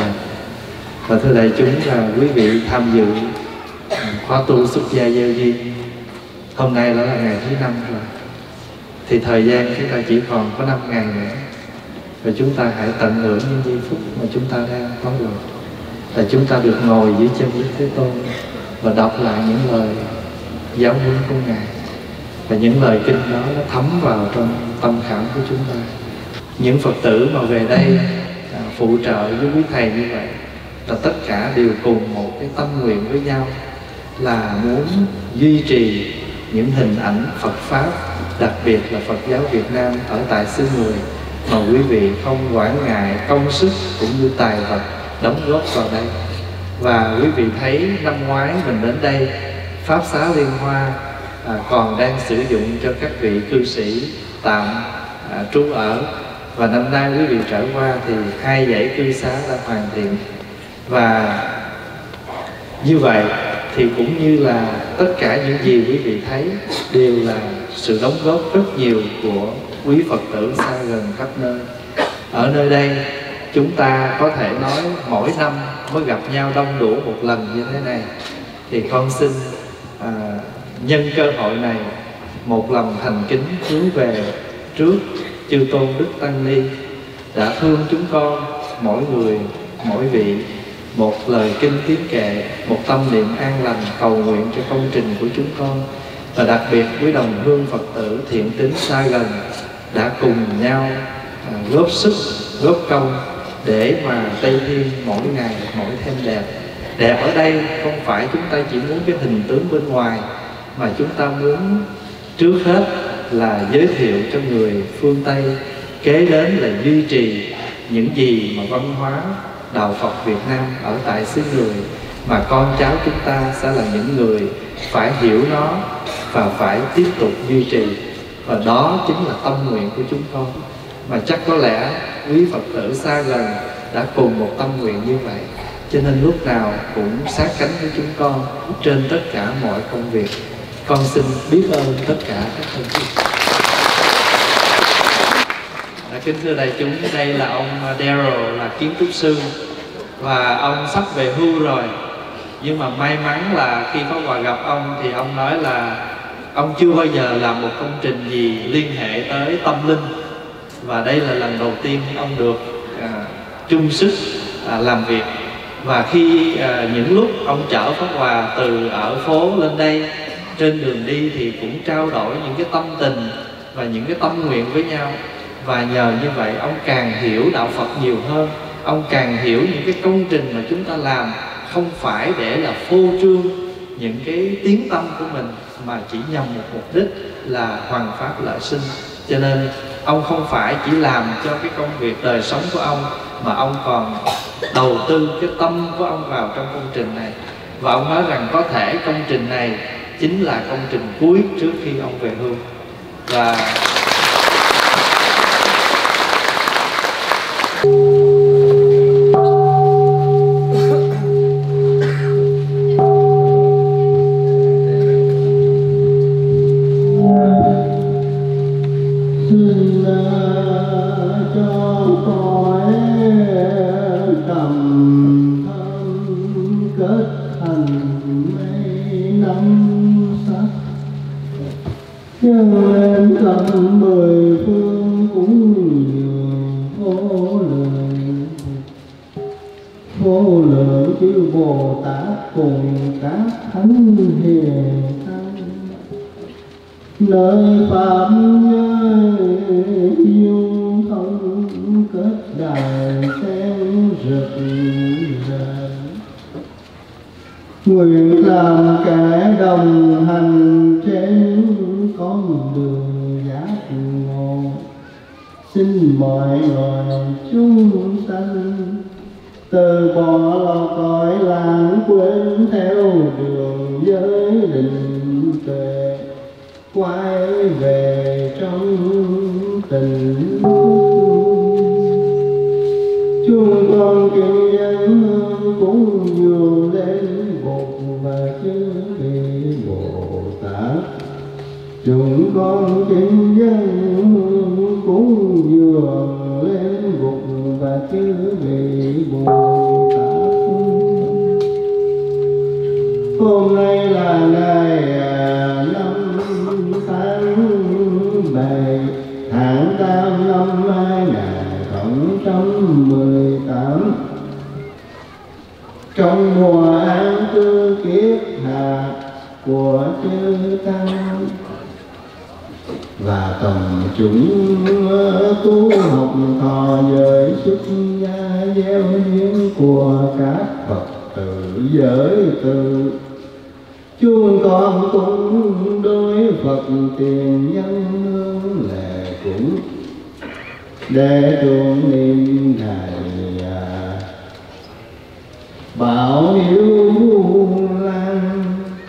Speaker 7: Và thưa đại chúng và quý vị tham dự khóa tu xuất gia gieo duyên, hôm nay đó là ngày thứ 5 rồi, thì thời gian chúng ta chỉ còn có 5 ngày nữa, và chúng ta hãy tận hưởng những giây phút mà chúng ta đang có được, là chúng ta được ngồi dưới chân Đức Thế Tôn và đọc lại những lời giáo huấn của Ngài, và những lời kinh đó nó thấm vào trong tâm khảm của chúng ta. Những Phật tử mà về đây phụ trợ với quý thầy như vậy là tất cả đều cùng một cái tâm nguyện với nhau, là muốn duy trì những hình ảnh Phật Pháp, đặc biệt là Phật giáo Việt Nam ở tại xứ người, mà quý vị không quản ngại công sức cũng như tài vật đóng góp vào đây. Và quý vị thấy năm ngoái mình đến đây, Pháp xá Liên Hoa còn đang sử dụng cho các vị cư sĩ tạm trú ở, và năm nay quý vị trở qua thì 2 dãy cư xá đã hoàn thiện. Và như vậy thì cũng như là tất cả những gì quý vị thấy đều là sự đóng góp rất nhiều của quý Phật tử xa gần khắp nơi. Ở nơi đây chúng ta có thể nói mỗi năm mới gặp nhau đông đủ một lần như thế này, thì con xin nhân cơ hội này một lòng thành kính hướng về trước chư tôn đức tăng ni đã thương chúng con, mỗi người mỗi vị một lời kinh tiếng kệ, một tâm niệm an lành cầu nguyện cho công trình của chúng con. Và đặc biệt quý đồng hương Phật tử thiện tín xa gần đã cùng nhau góp sức góp công để mà Tây Thiên mỗi ngày mỗi thêm đẹp. Đẹp ở đây không phải chúng ta chỉ muốn cái hình tướng bên ngoài, mà chúng ta muốn
Speaker 10: Trước hết là giới thiệu cho người phương Tây, kế đến là duy trì những gì mà văn hóa đạo Phật Việt Nam ở tại xứ người mà con cháu chúng ta sẽ là những người phải hiểu nó và phải tiếp tục duy trì. Và đó chính là tâm nguyện của chúng con. Mà chắc có lẽ quý Phật tử xa gần đã cùng một tâm nguyện như vậy, cho nên lúc nào cũng sát cánh với chúng con trên tất cả mọi công việc. Con xin biết ơn tất cả các thân tín. Kính thưa đại chúng, đây là ông Daryl, là kiến trúc sư, và ông sắp về hưu rồi. Nhưng mà may mắn là khi có quà gặp ông thì ông nói là ông chưa bao giờ làm một công trình gì liên hệ tới tâm linh, và đây là lần đầu tiên ông được chung sức làm việc. Và khi những lúc ông chở Pháp Hòa từ ở phố lên đây, trên đường đi thì cũng trao đổi những cái tâm tình và những cái tâm nguyện với nhau. Và nhờ như vậy ông càng hiểu đạo Phật nhiều hơn, ông càng hiểu những cái công trình mà chúng ta làm không phải để là phô trương những cái tiếng tâm của mình, mà chỉ nhằm một mục đích là hoằng pháp lợi sinh. Cho nên ông không phải chỉ làm cho cái công việc đời sống của ông, mà ông còn đầu tư cái tâm của ông vào trong công trình này. Và ông nói rằng có thể công trình này chính là công trình cuối trước khi ông về hưu. Và
Speaker 5: Bồ Tát cùng các thánh hiền tăng, nơi pháp giới yêu thông kết đài sen rực rỡ, nguyện làm kẻ đồng hành trên con đường giác ngộ, xin mọi loài chúng sanh từ bỏ lo cõi lãng quên theo đường giới định tuệ, quay về trong tình chúng con kính dân cũng nhiều lên Bụt và chư vị Bồ Tát. Chúng con kính dân cũng dường lên Bụt và chư vị Bồ Tát. Hôm nay là ngày 5 tháng 7 tháng 8 năm 2018, trong mùa an cư kiết hạ của chư tăng và tổng chúng tu học thọ giới xuất gia gieo duyên của các Phật tử giới từ. Chúng con cũng đối Phật tiền nhân hương lễ cúng để tưởng niệm Ngài Bảo Hiếu Vu Lan.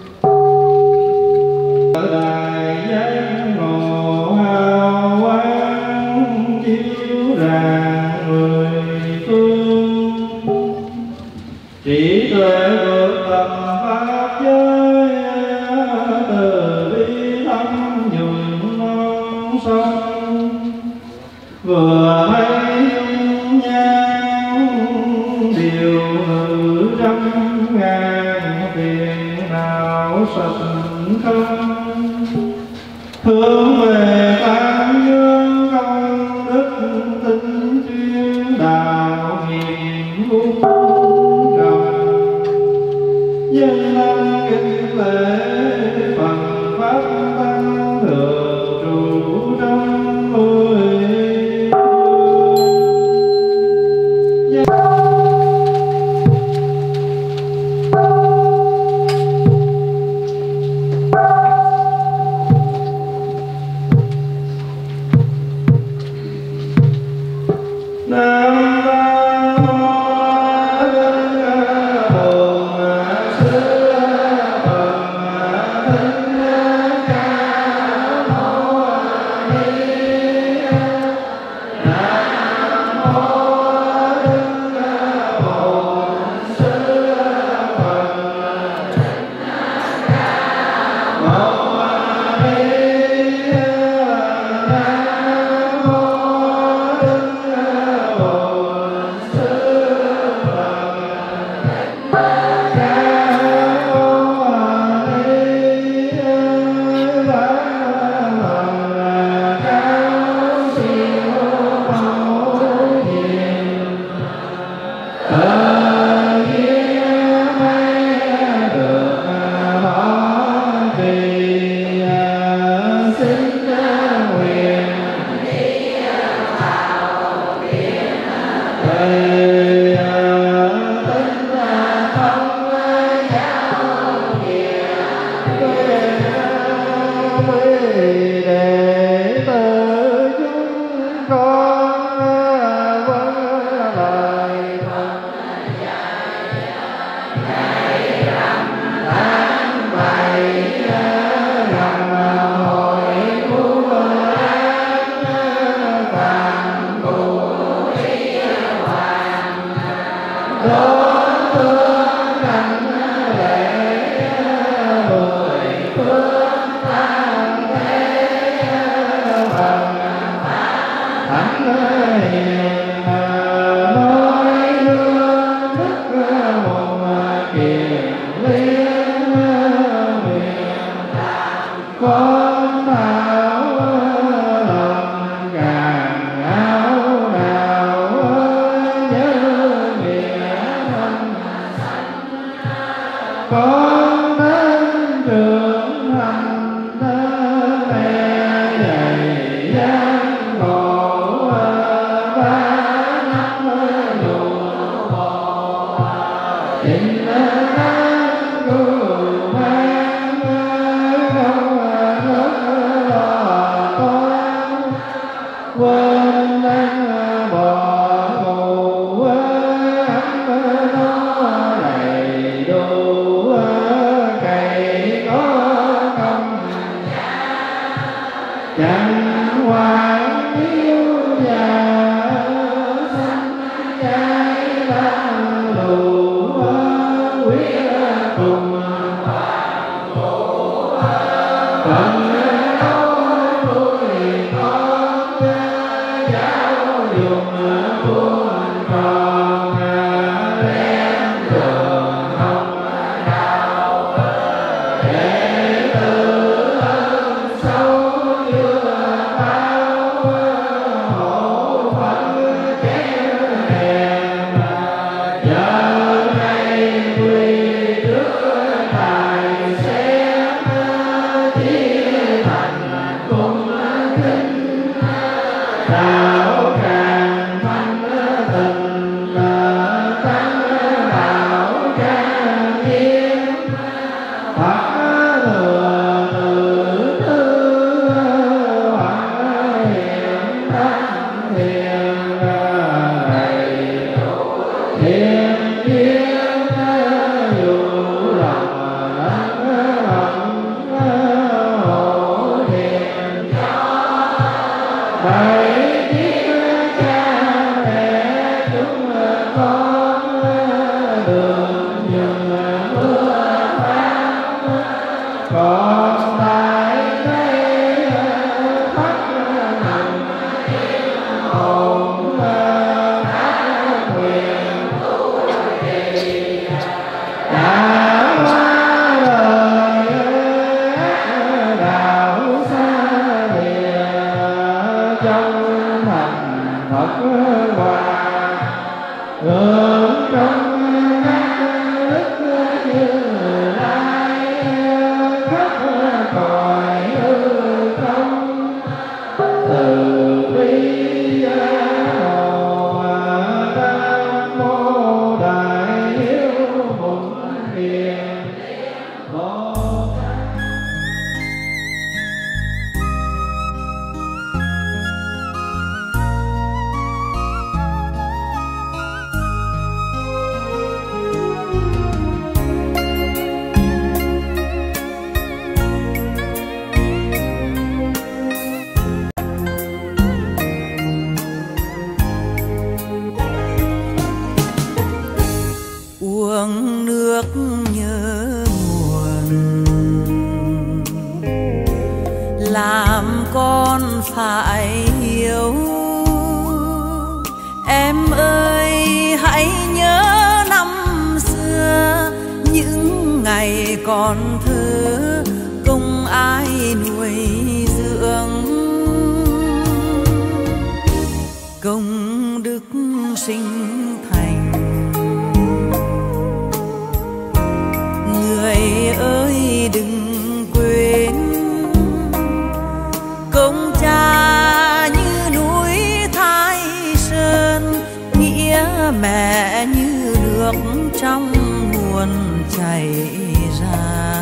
Speaker 5: Đại giác ngộ hào quang chiếu rạng mười phương, trí tuệ vượt tầm pháp giới, từ bi thâm nhuận non sông, vừa thấy dung nhan điều ngự trăm ngàn phiền não sạch không, hướng về tam dương công đức tinh chuyên đạo hiền hung trần, dân năng kính lễ phần pháp tăng thường trụ trong mười.
Speaker 1: uống nước nhớ nguồn, làm con phải hiểu. Em ơi hãy nhớ năm xưa, những ngày còn thơ không ai nuôi dưỡng. Công đức sinh thành, người ơi đừng quên. Công cha như núi Thái Sơn, nghĩa mẹ như nước trong nguồn chảy ra.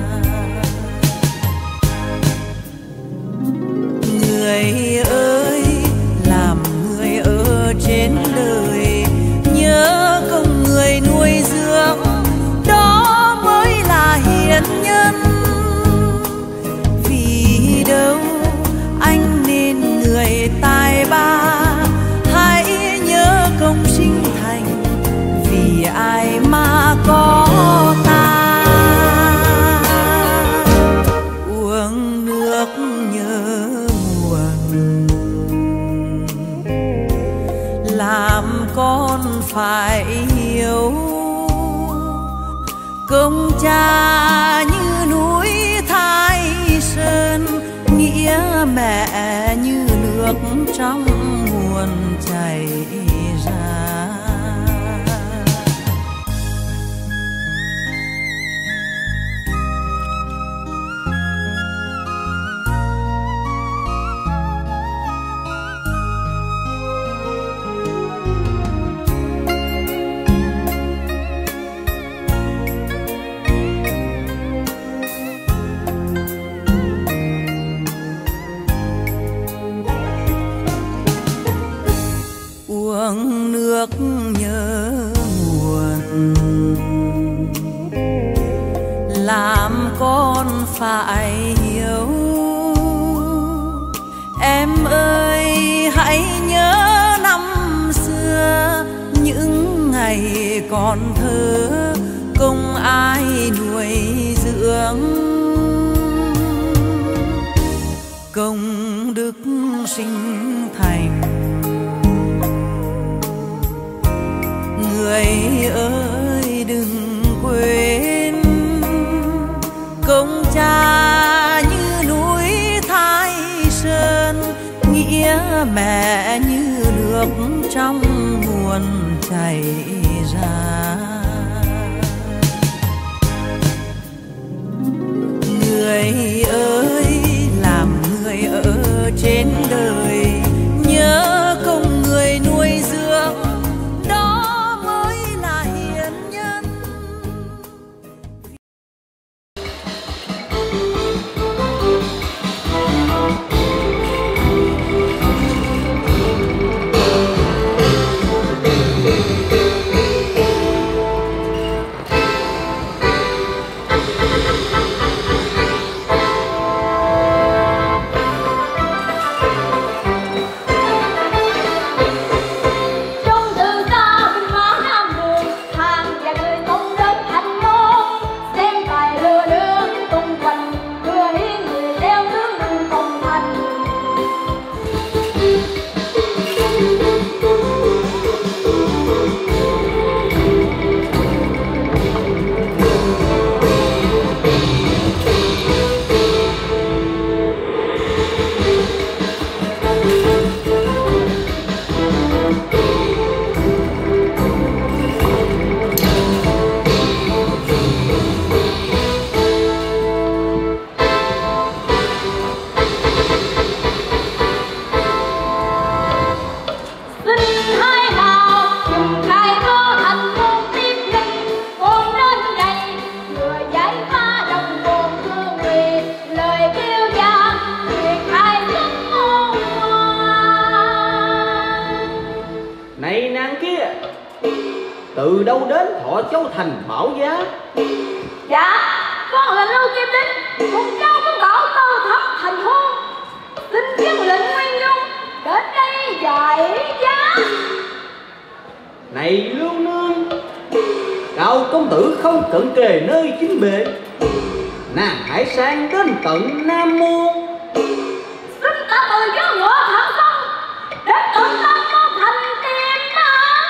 Speaker 1: Người ơi làm người ở trên đời, nhớ công người nuôi dưỡng, đó mới là hiền nhân. Vì đâu anh nên người tài ba, hãy nhớ công sinh thành, vì ai mà có ta. Uống nước nhớ nguồn, làm con phải hiểu. Công cha như núi Thái Sơn, nghĩa mẹ như nước trong nguồn chảy ra. Uống nước nhớ nguồn, làm con phải hiểu. Em Em ơi hãy nhớ năm xưa, những ngày còn thơ không ai nuôi dưỡng, công đức sinh thành. Người ơi đừng quên công cha như núi Thái Sơn, nghĩa mẹ như nước trong nguồn chảy ra. Người ơi làm người ở trên đời, nhớ công người nuôi dưỡng, đó mới là hiền nhân.
Speaker 9: Từ đâu đến Thọ Châu thành Mão Giá?
Speaker 2: Dạ, con là Lưu Kim Linh, cùng cháu con bảo Tư Thập thành hôn, xin dân lệnh Nguyên Nhung đến đây giải giá.
Speaker 9: Này Lương Nương, Cao công tử không cận kề nơi chính bệ, nàng hãy sang đến tận Nam Môn,
Speaker 2: xin ta từ gió ngựa thẳng sông đến tận Nam Môn thành tìm nàng.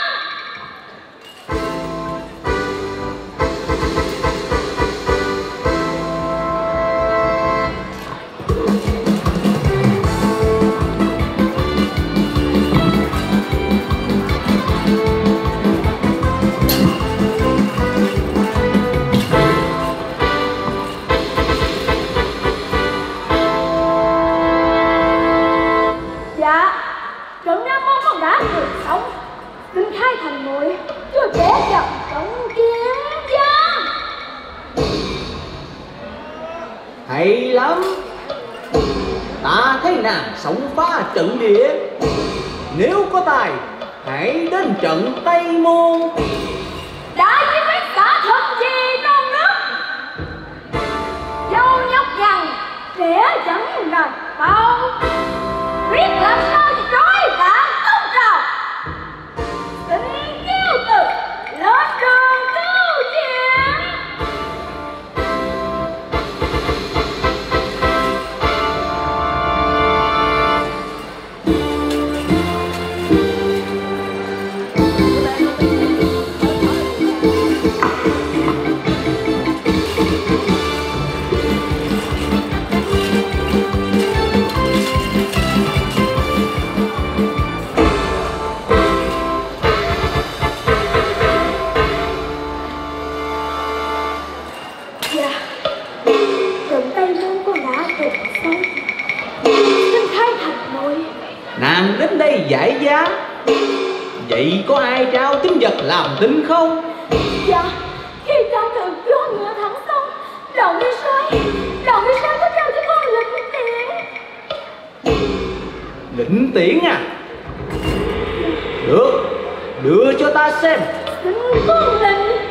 Speaker 2: Trận Nam Môn con đã được sống, xin khai thành muội cho trẻ dòng trận Kiến Giang.
Speaker 9: Hay lắm, ta thấy nàng sống phá trận địa, nếu có tài hãy đến trận Tây Môn.
Speaker 2: Đã với biết cả thật gì non nước, dâu nhóc rằng trẻ chẳng là bao, biết làm sao thì trói bạn tung trào, xin kêu từ lên đường cứu chiến.
Speaker 9: Nàng đến đây giải giá, vậy có ai trao tín vật làm tin không?
Speaker 2: Dạ, khi ta từ gió ngựa thẳng sông, đầu đi xoay có trao cho con lệnh tiễn.
Speaker 9: Lệnh tiễn à? Được, đưa cho ta xem.
Speaker 2: Xin con lệnh.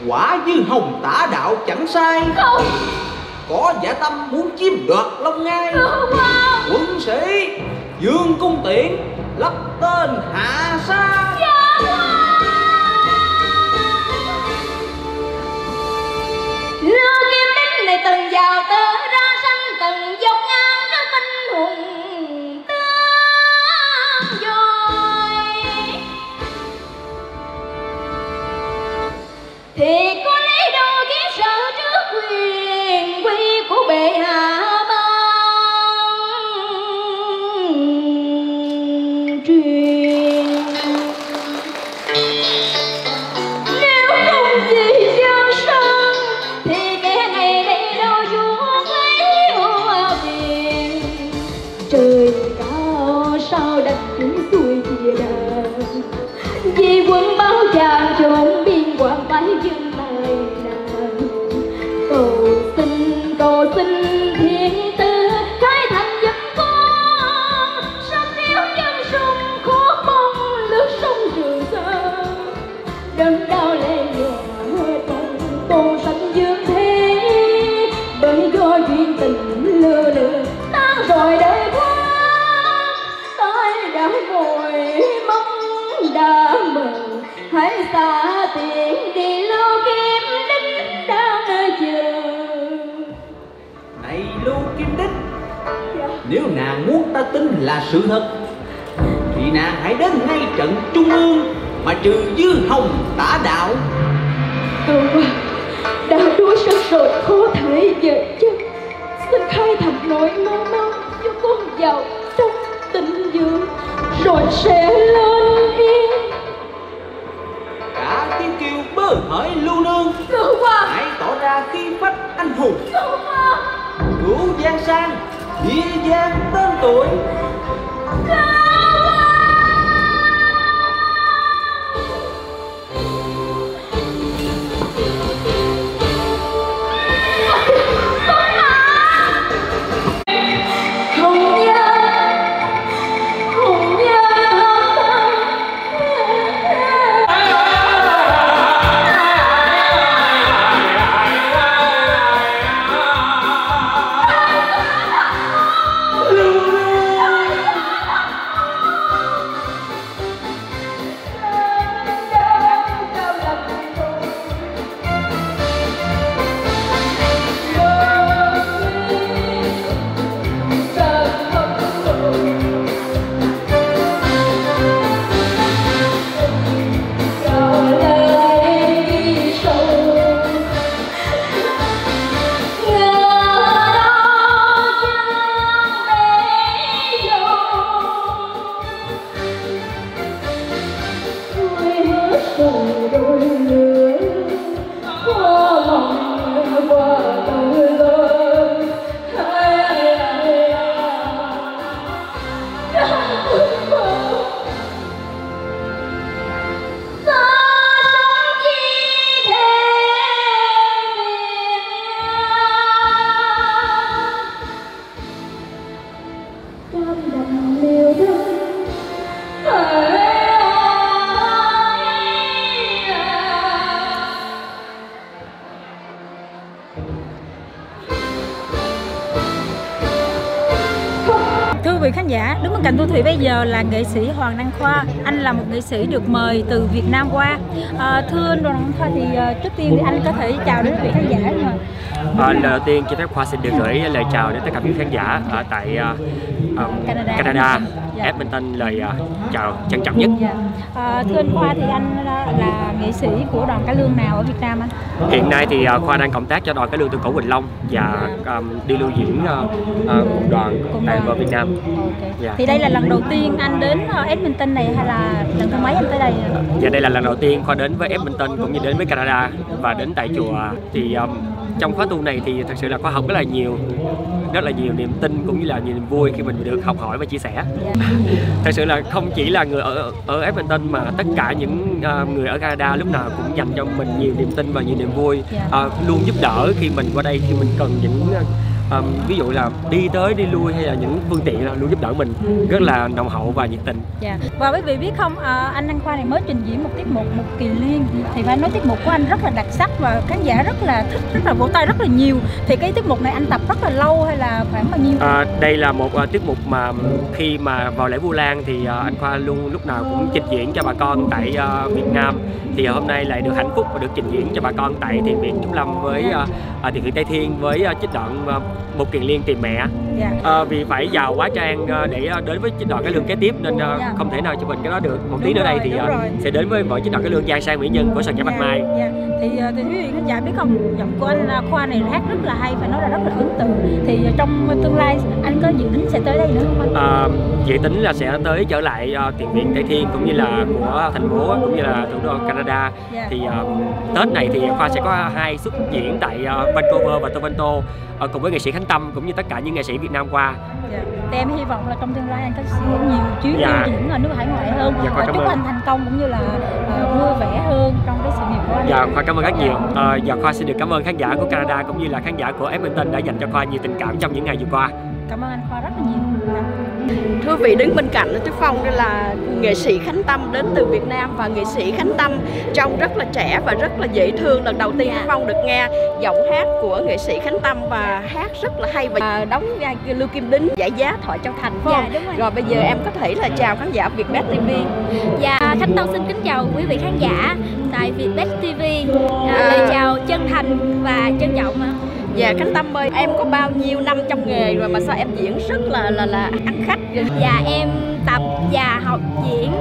Speaker 11: quả Dư Hồng tả đạo chẳng sai.
Speaker 2: Không.
Speaker 11: Có dạ tâm muốn chiếm đoạt Long Ngai. Quân sĩ Dương Cung Tiễn lập tên hạ sa.
Speaker 2: Lưu Kim Đinh này từng giàu tơ ra xanh, từng dốc ngang trước binh hùng tướng dồi. Thì có lấy đâu kiếp sợ trước quyền quy của bệ hạ ban truyền. Nếu không vì dân sơn thì kẻ này đây đâu vuông lấy hoa tiền. Trời cao sao đặt chúng tôi chia đàn, vì quân báo chàng trốn biên quan bãi dừng tài đàn. Cầu xin thiên tư khai thành giúp con, sông thiếu chân sông khó mong lướt sông Trường Sơn. Đừng đau lệ nhòa tôn sanh dương thế, bởi do duyên tình lừa lừa tan rồi đời qua. Tôi đã ngồi mong đã mừng, hãy xả tiền đi Lưu Kim Đinh đang chờ.
Speaker 11: Này Lưu Kim Đinh, nếu nàng muốn ta tin là sự thật thì nàng hãy đến ngay trận trung ương mà trừ Dư Hồng tả đạo.
Speaker 2: Đã đuối sức rồi khó thể về chân, xin khai thành nội mau mau cho con vào trong tình dưỡng rồi sẽ lên yên.
Speaker 11: Cả tiếng kêu bơ hởi Lưu Nương, hãy tỏ ra khí phách anh hùng, cứu Giang Sang, địa giang tên tuổi.
Speaker 3: Thưa quý khán giả, đứng bên cạnh Thu Thủy bây giờ là nghệ sĩ Hoàng Đăng Khoa. Anh là một nghệ sĩ được mời từ Việt Nam qua. Thưa anh Hoàng Đăng Khoa, thì trước tiên thì anh có thể chào đến quý khán giả không ạ?
Speaker 12: Lời đầu tiên cho phép Khoa xin được gửi lời chào đến tất cả quý khán giả ở tại Canada, Edmonton, lời chào trân trọng nhất.
Speaker 3: Thưa anh Khoa, thì anh là nghệ sĩ của đoàn cải lương nào ở Việt Nam anh?
Speaker 12: Hiện nay thì Khoa đang cộng tác cho đoàn cải lương Tân Cổ Quỳnh Long và đi lưu diễn cùng đoàn tại Việt Nam.
Speaker 3: Okay. Thì đây là lần đầu tiên anh đến Edmonton này hay là lần thứ mấy anh tới đây?
Speaker 12: Dạ, đây là lần đầu tiên Khoa đến với Edmonton cũng như đến với Canada và đến tại chùa. Thì trong khóa tu này thì thật sự là Khoa học rất là nhiều niềm tin cũng như là nhiều niềm vui khi mình được học hỏi và chia sẻ. Thật sự là không chỉ là người ở Edmonton mà tất cả những người ở Canada lúc nào cũng dành cho mình nhiều niềm tin và nhiều niềm vui, luôn giúp đỡ khi mình qua đây, khi mình cần những ví dụ là đi tới đi lui hay là những phương tiện luôn giúp đỡ mình rất là nồng hậu và nhiệt tình.
Speaker 3: Và quý vị biết không, anh Đăng Khoa này mới trình diễn một tiết mục Một Kỳ Liên thì phải nói tiết mục của anh rất là đặc sắc và khán giả rất là thích, rất là vỗ tay rất là nhiều. Thì cái tiết mục này anh tập rất là lâu hay là khoảng bao nhiêu?
Speaker 12: Đây là một tiết mục mà khi mà vào lễ Vu Lan thì anh Khoa luôn lúc nào cũng trình diễn cho bà con tại Việt Nam. Thì hôm nay lại được hạnh phúc và được trình diễn cho bà con tại Thiền viện Trúc Lâm với Thiền viện Tây Thiên với trích đoạn Một Kiền Liên Tìm Mẹ. Vì phải vào Hóa Trang để đến với trích đoạn Cải Lương kế tiếp nên không thể nào cho mình cái đó được. Một tí nữa đây thì sẽ đến với mỗi trích đoạn Cải Lương Giang Sang Mỹ Nhân của Soạn Giả Bạch Mai.
Speaker 3: Thì quý vị khán giả biết không, giọng của anh Khoa này hát rất là hay, phải nói là rất là ấn tượng. Thì trong tương lai anh có dự tính sẽ tới đây nữa không anh?
Speaker 12: Dự tính là sẽ tới trở lại Thiền viện Tây Thiên cũng như là của thành phố cũng như là thủ đô Canada. Thì Tết này thì Khoa sẽ có 2 suất diễn tại Vancouver và Toronto cùng với nghệ sĩ Khánh Tâm cũng như tất cả những nghệ sĩ Việt Nam qua.
Speaker 3: Thì em hy vọng là trong tương lai anh có nhiều chuyến lưu diễn ở nước hải ngoại hơn. Và chúc anh thành công cũng như là vui vẻ hơn trong cái sự nghiệp của anh.
Speaker 12: Khoa cảm ơn rất nhiều. Khoa xin được cảm ơn khán giả của Canada cũng như là khán giả của Edmonton đã dành cho Khoa nhiều tình cảm trong những ngày vừa qua.
Speaker 3: Cảm ơn anh Khoa rất là nhiều.
Speaker 2: Thưa vị đứng bên cạnh Trúc Phong đây là nghệ sĩ Khánh Tâm đến từ Việt Nam, và nghệ sĩ Khánh Tâm trông rất là trẻ và rất là dễ thương. Lần đầu tiên Trúc Phong được nghe giọng hát của nghệ sĩ Khánh Tâm và hát rất là hay và đóng vai Lưu Kim Đính giải giá Thoại Châu Thành phải không?
Speaker 3: Đúng rồi.
Speaker 2: Rồi bây giờ em có thể là chào khán giả Vietbest TV.
Speaker 13: Khánh Tâm xin kính chào quý vị khán giả tại Vietbest TV. Lời chào chân thành và trân trọng.
Speaker 2: Khánh Tâm ơi, em có bao nhiêu năm trong nghề rồi mà sao em diễn rất là ăn khách?
Speaker 13: Em tập và học diễn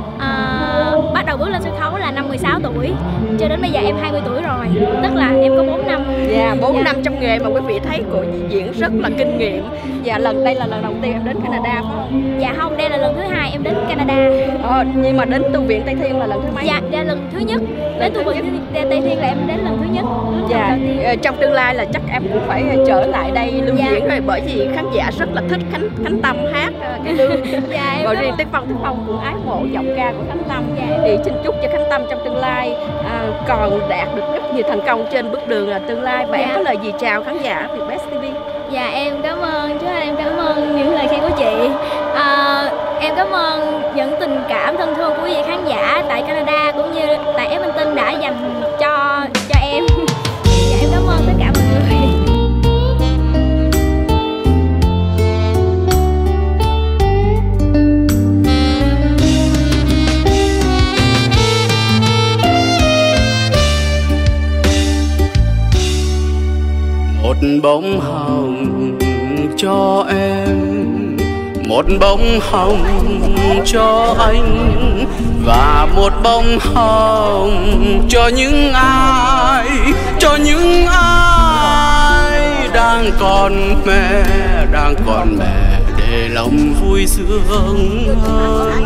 Speaker 13: bắt đầu bước lên sân khấu là năm 16 tuổi cho đến bây giờ em 20 tuổi rồi, tức là em có 4 năm.
Speaker 2: 4 năm trong nghề mà quý vị thấy cô diễn rất là kinh nghiệm. Đây là lần đầu tiên em đến Canada phải không?
Speaker 13: Không, đây là lần thứ 2 em đến Canada.
Speaker 2: Nhưng mà đến Tu viện Tây Thiên là lần thứ mấy?
Speaker 13: Đây là lần thứ nhất. Đến Tu viện Tây Thiên là em đến lần thứ nhất.
Speaker 2: Trong tương lai là chắc em cũng phải trở lại đây lưu diễn rồi, bởi vì khán giả rất là thích Khánh Tâm hát cái lương. Rồi riêng Tuyết Phong cũng ái mộ giọng ca của Khánh Tâm. Thì xin chúc cho Khánh Tâm trong tương lai còn đạt được rất nhiều thành công trên bước đường là tương lai. Và em có lời gì chào khán giả Vietbest TV?
Speaker 13: Em cảm ơn chú, em cảm ơn những lời khen của chị. Em cảm ơn những tình cảm thân thương của quý vị khán giả tại Canada cũng như tại Edmonton đã dành cho em. Em cảm ơn tất cả mọi người.
Speaker 6: Một bông hồng cho em, một bông hồng cho anh, và một bông hồng cho những ai đang còn mẹ để lòng vui sướng hơn.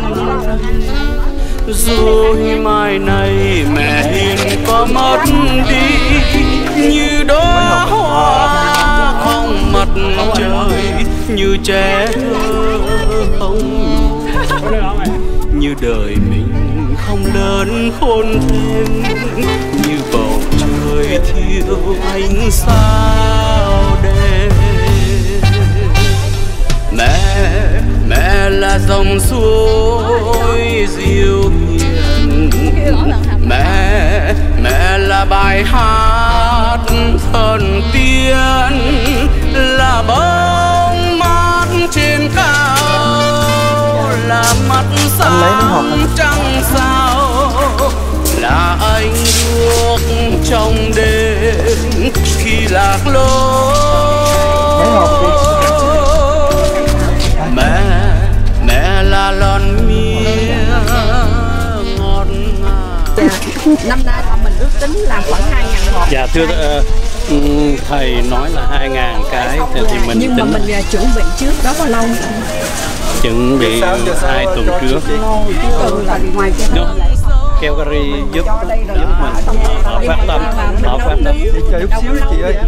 Speaker 6: Rồi mai này mẹ hiền có mất đi như đóa hoa không mặt trời, như trẻ thơ không như đời mình không lớn khôn thêm, như bầu trời thiếu ánh sao đêm. Mẹ là dòng suối diệu hiền, mẹ là bài hát thần tiên, là bóng mát trên cao, là mắt sáng trăng sao, là ánh đuốc trong đêm khi lạc lối. Mẹ là lon mía ngọt ngào.
Speaker 2: Năm nay mình ước tính làm khoảng 2.000 hộp.
Speaker 14: Thưa thầy nói là 2.000 cái thì mình
Speaker 2: nhưng
Speaker 14: tính
Speaker 2: mà mình chuẩn bị trước đó bao lâu?
Speaker 14: Chuẩn bị 2 tuần trước. Calgary giúp mình, họ phát tâm.
Speaker 7: Chờ chút xíu chị ơi.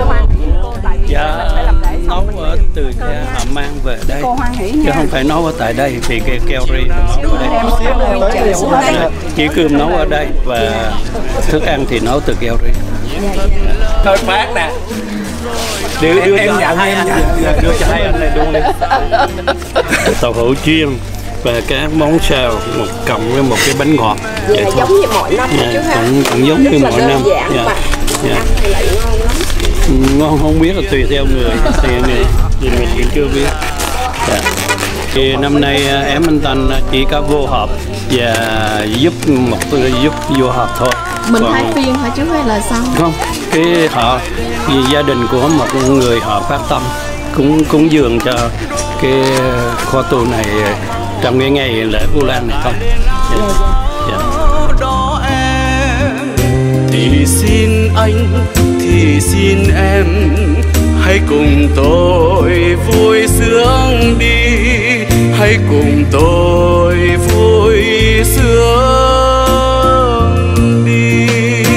Speaker 14: Nấu ở từ nhà họ mang về đây, chứ không phải nấu ở tại đây vì cái Calgary nấu ở đây. Chỉ cơm nấu ở đây và thức ăn thì nấu từ Calgary.
Speaker 12: Thôi bác nè.
Speaker 14: đưa cho hai anh đưa cho hai anh này luôn đi. Tàu hũ chiên và các món xào một cộng với một cái bánh ngọt.
Speaker 2: Vậy giống như mọi năm chứ ha.
Speaker 14: Cũng giống như mọi năm.
Speaker 2: Ăn thì lại ngon lắm.
Speaker 14: Ngon không biết là tùy theo người, thì mình cũng chưa biết. Thì năm nay Edmonton chỉ có vô họp và giúp vô họp thôi.
Speaker 2: Mình thay phiên hả chứ hay là sao?
Speaker 14: Không, cái họ vì gia đình của một người họ phát tâm cúng dường cho cái kho tù này trong cái ngày lễ Vu Lan này thôi.
Speaker 6: Đó em thì xin anh, thì xin em, hãy cùng tôi vui sướng đi, hãy cùng tôi vui sướng đi.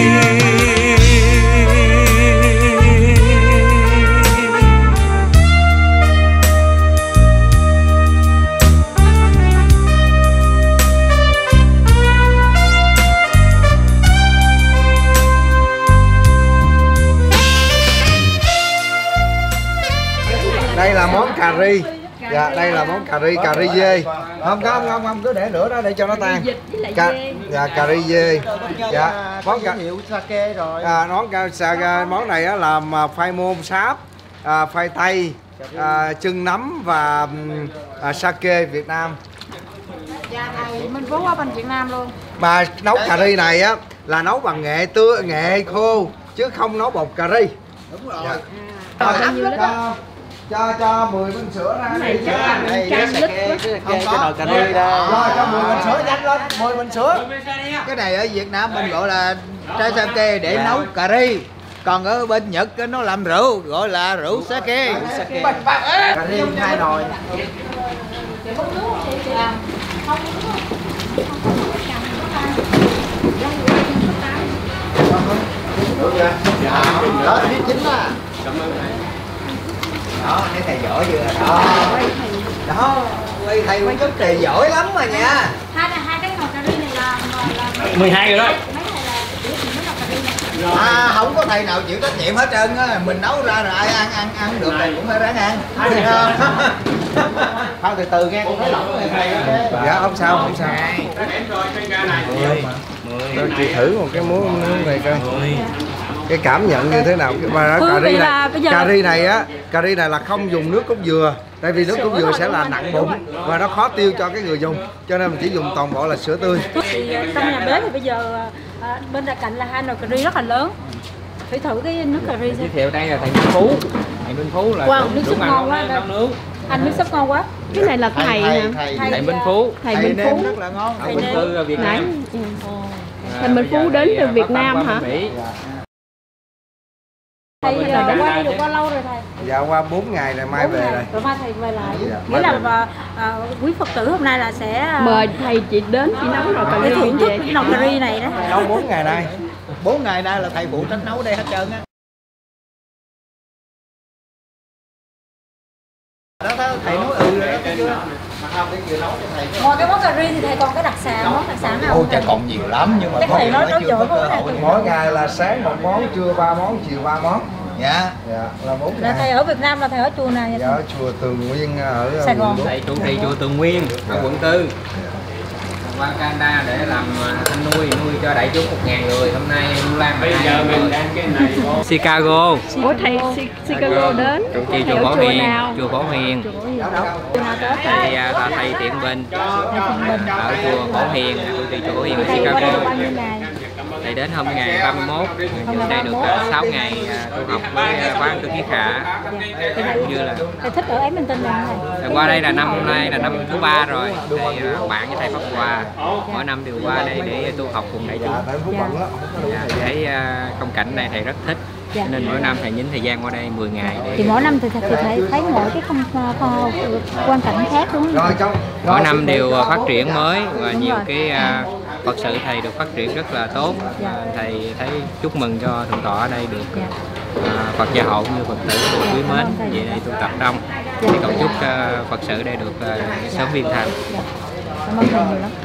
Speaker 15: Đây là món cà ri. Dạ, đây là món cà ri dê. Không cứ để lửa đó để cho nó tan. Cà ri dê. Dạ, món sake rồi. Món này á làm khoai môn sáp, khoai tây, chưng nấm và sake Việt Nam.
Speaker 3: Dạ, mình vốn qua bên Việt Nam luôn.
Speaker 15: Mà nấu cà ri này á là nấu bằng nghệ khô chứ không nấu bột cà ri. Đúng rồi. Cho 10 bình sữa ra
Speaker 2: này chắc là 100 lít
Speaker 15: không có nồi cà ri đâu. Rồi cho 10 bình sữa nhanh lên, 10 bình sữa.
Speaker 16: Cái này ở Việt Nam mình gọi là chai sake để nấu cà ri. Còn ở bên Nhật nó làm rượu gọi là rượu sake.
Speaker 15: Cà ri 2 nồi. Đó, biết chính á. Cảm ơn thầy. Đó, thấy thầy giỏi chưa? Đó, quay thầy quay chút thầy giỏi lắm mà nha.
Speaker 3: Hai cái nồi cà ri này là
Speaker 14: 12 rồi đó.
Speaker 16: Không có thầy nào chịu trách nhiệm hết trơn á, mình nấu ra rồi ai ăn được thì cũng phải ráng ăn.
Speaker 15: Thôi từ từ nghe con nói lỏng rồi thầy. Dạ không sao. Tôi chị thử một cái muỗng này coi. Cái cảm nhận như thế nào? Mà cà ri này là không dùng nước cốt dừa, tại vì nước cốt dừa sẽ là nặng bụng và nó khó tiêu cho cái người dùng, cho nên mình chỉ dùng toàn bộ là sữa tươi.
Speaker 3: Thì trong nhà bếp thì bây giờ bên cạnh là 2 nồi cà ri rất là lớn. Thử cái nước cà ri.
Speaker 16: Giới thiệu đây là thầy Minh Phú. Thầy Minh Phú là
Speaker 3: nước súp ngon quá. Anh nước súp ngon quá.
Speaker 2: Cái này là thầy
Speaker 16: Minh Phú.
Speaker 2: Thầy Minh Phú
Speaker 16: rất là ngon. Thầy Minh Phú Việt Nam.
Speaker 2: Thầy Minh Phú đến từ Việt Nam hả?
Speaker 3: Thầy qua đây được bao lâu rồi thầy?
Speaker 15: Dạ qua 4 ngày rồi, mai về rồi.
Speaker 3: Rồi mai thầy về lại. Nghĩa là quý Phật tử hôm nay là sẽ
Speaker 2: mời thầy chị đến chị nấu rồi cà ri
Speaker 3: thưởng thức nồi cà ri này đó.
Speaker 15: Nấu 4 ngày nay.
Speaker 16: 4 ngày nay là thầy phụ trách nấu đây hết trơn á. Đó thầy nói rồi đó chưa? Mà không để vừa nấu cho thầy.
Speaker 3: Ngoài cái món cà ri thì thầy còn cái món đặc sản nào?
Speaker 16: Ôi trời còn nhiều lắm nhưng mà
Speaker 3: thầy nói giỏi món này.
Speaker 15: Mỗi ngày là sáng 1 món, trưa 3 món, chiều 3 món.
Speaker 16: Dạ.
Speaker 15: Dạ là 4 ngày.
Speaker 3: Là thầy ở Việt Nam là thầy ở chùa nào vậy?
Speaker 15: Dạ ở chùa Tường Nguyên ở
Speaker 3: Sài Gòn.
Speaker 16: Thầy trụ trì chùa Tường Nguyên ở quận 4. Qua Canada để làm thanh nuôi cho đại chúng 1.000 người. Hôm nay Vu Lan bây giờ mình đang cái này Chicago.
Speaker 2: Ủa thầy Chicago đến.
Speaker 16: Trụ trì chùa Phổ Hiền, chùa Phổ Hiền. Thầy là thầy Thiện Bình ở chùa Phổ Hiền, trụ trì chùa Phổ Hiền ở Chicago. Thầy đến hôm ngày 31, nhưng đây được 6 ngày tu học với Quán Tư Kiết Khả. Cũng như là
Speaker 3: thầy thích ở Edmonton là
Speaker 16: thầy qua đây là năm nay là năm thứ 3 rồi. Thầy bạn với thầy Pháp Hòa mỗi năm đều qua đây để tu học cùng đại chúng. Thấy phong cảnh này thầy rất thích. Nên mỗi năm thầy nhín thời gian qua đây 10 ngày để...
Speaker 3: Thì mỗi năm thì thấy mỗi cái quan cảnh khác đúng không?
Speaker 16: Mỗi năm đều phát triển mới và nhiều cái Phật sự thầy được phát triển rất là tốt. Thầy thấy chúc mừng cho thượng tọa ở đây được Phật gia hộ như Phật tử được quý mến về đây tu tập đông. Thì cầu chúc Phật sự đây được sớm viên thành.
Speaker 3: Cảm ơn thầy nhiều lắm.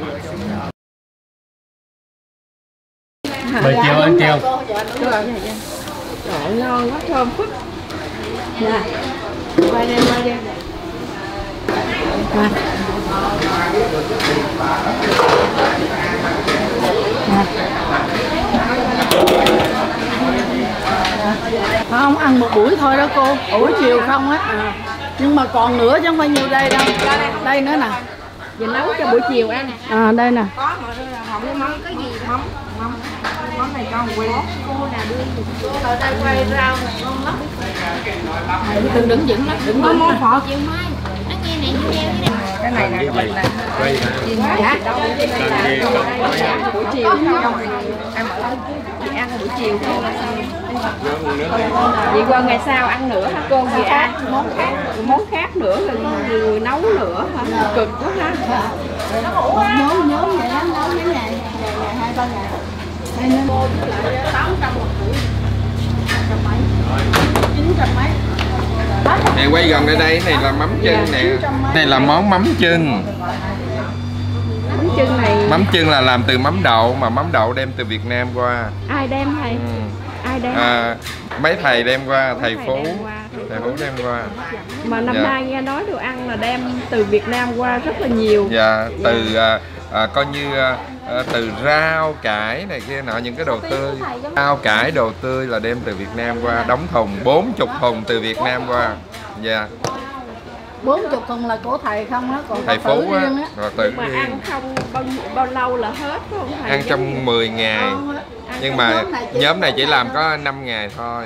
Speaker 14: Mời chiều ăn chiều.
Speaker 2: Trời ngon quá, thơm phức. Dạ. Quay đi.
Speaker 17: Không, ăn một buổi thôi đó cô, buổi chiều không á. Nhưng mà còn nữa chứ không phải nhiều đây đâu. Đây nữa nè.
Speaker 2: Giờ nấu cho buổi chiều ăn.
Speaker 17: Đây nè.
Speaker 13: Có mà không mắm cái gì mắm này con quên. Cô là đưa ở đây quay rau ngon lắm.
Speaker 17: Đừng dựng lắm, đừng
Speaker 13: có món phở chiều mai. Nó nghe này như đeo cái này.
Speaker 17: Cái này là mình là
Speaker 2: buổi chiều không ăn buổi chiều thôi. Vậy qua ngày sau ăn nữa hả cô? Gì ăn món khác nữa là người nấu nữa hả? Cực quá ha.
Speaker 17: Nhóm vậy lắm, nấu mấy ngày 2-3 ngày. Đây nên mua lại 800 một buổi. 900 mấy.
Speaker 15: Nè quay gần đây này là mắm chân nè. Này là món mắm chân.
Speaker 2: Mắm chân này.
Speaker 15: Mắm chân là làm từ mắm đậu, mà mắm đậu đem từ Việt Nam qua.
Speaker 2: Ai đem thầy? Ai đem?
Speaker 15: Mấy thầy đem qua, thầy Phú đem qua.
Speaker 2: Mà năm nay nghe nói đồ ăn là đem từ Việt Nam qua rất là nhiều.
Speaker 15: Dạ, từ coi như từ rau cải này kia nọ, những cái đồ tươi, rau cải đồ tươi là đem từ Việt Nam qua, đóng thùng 40 thùng từ Việt Nam qua. Dạ.
Speaker 17: 40 thùng là của thầy không á, còn
Speaker 15: thầy Phú á, rồi tự
Speaker 2: mà ăn không bao lâu là hết phải không thầy?
Speaker 15: Ăn trong 10 ngày. Nhưng mà nhóm này chỉ làm có 5 ngày thôi.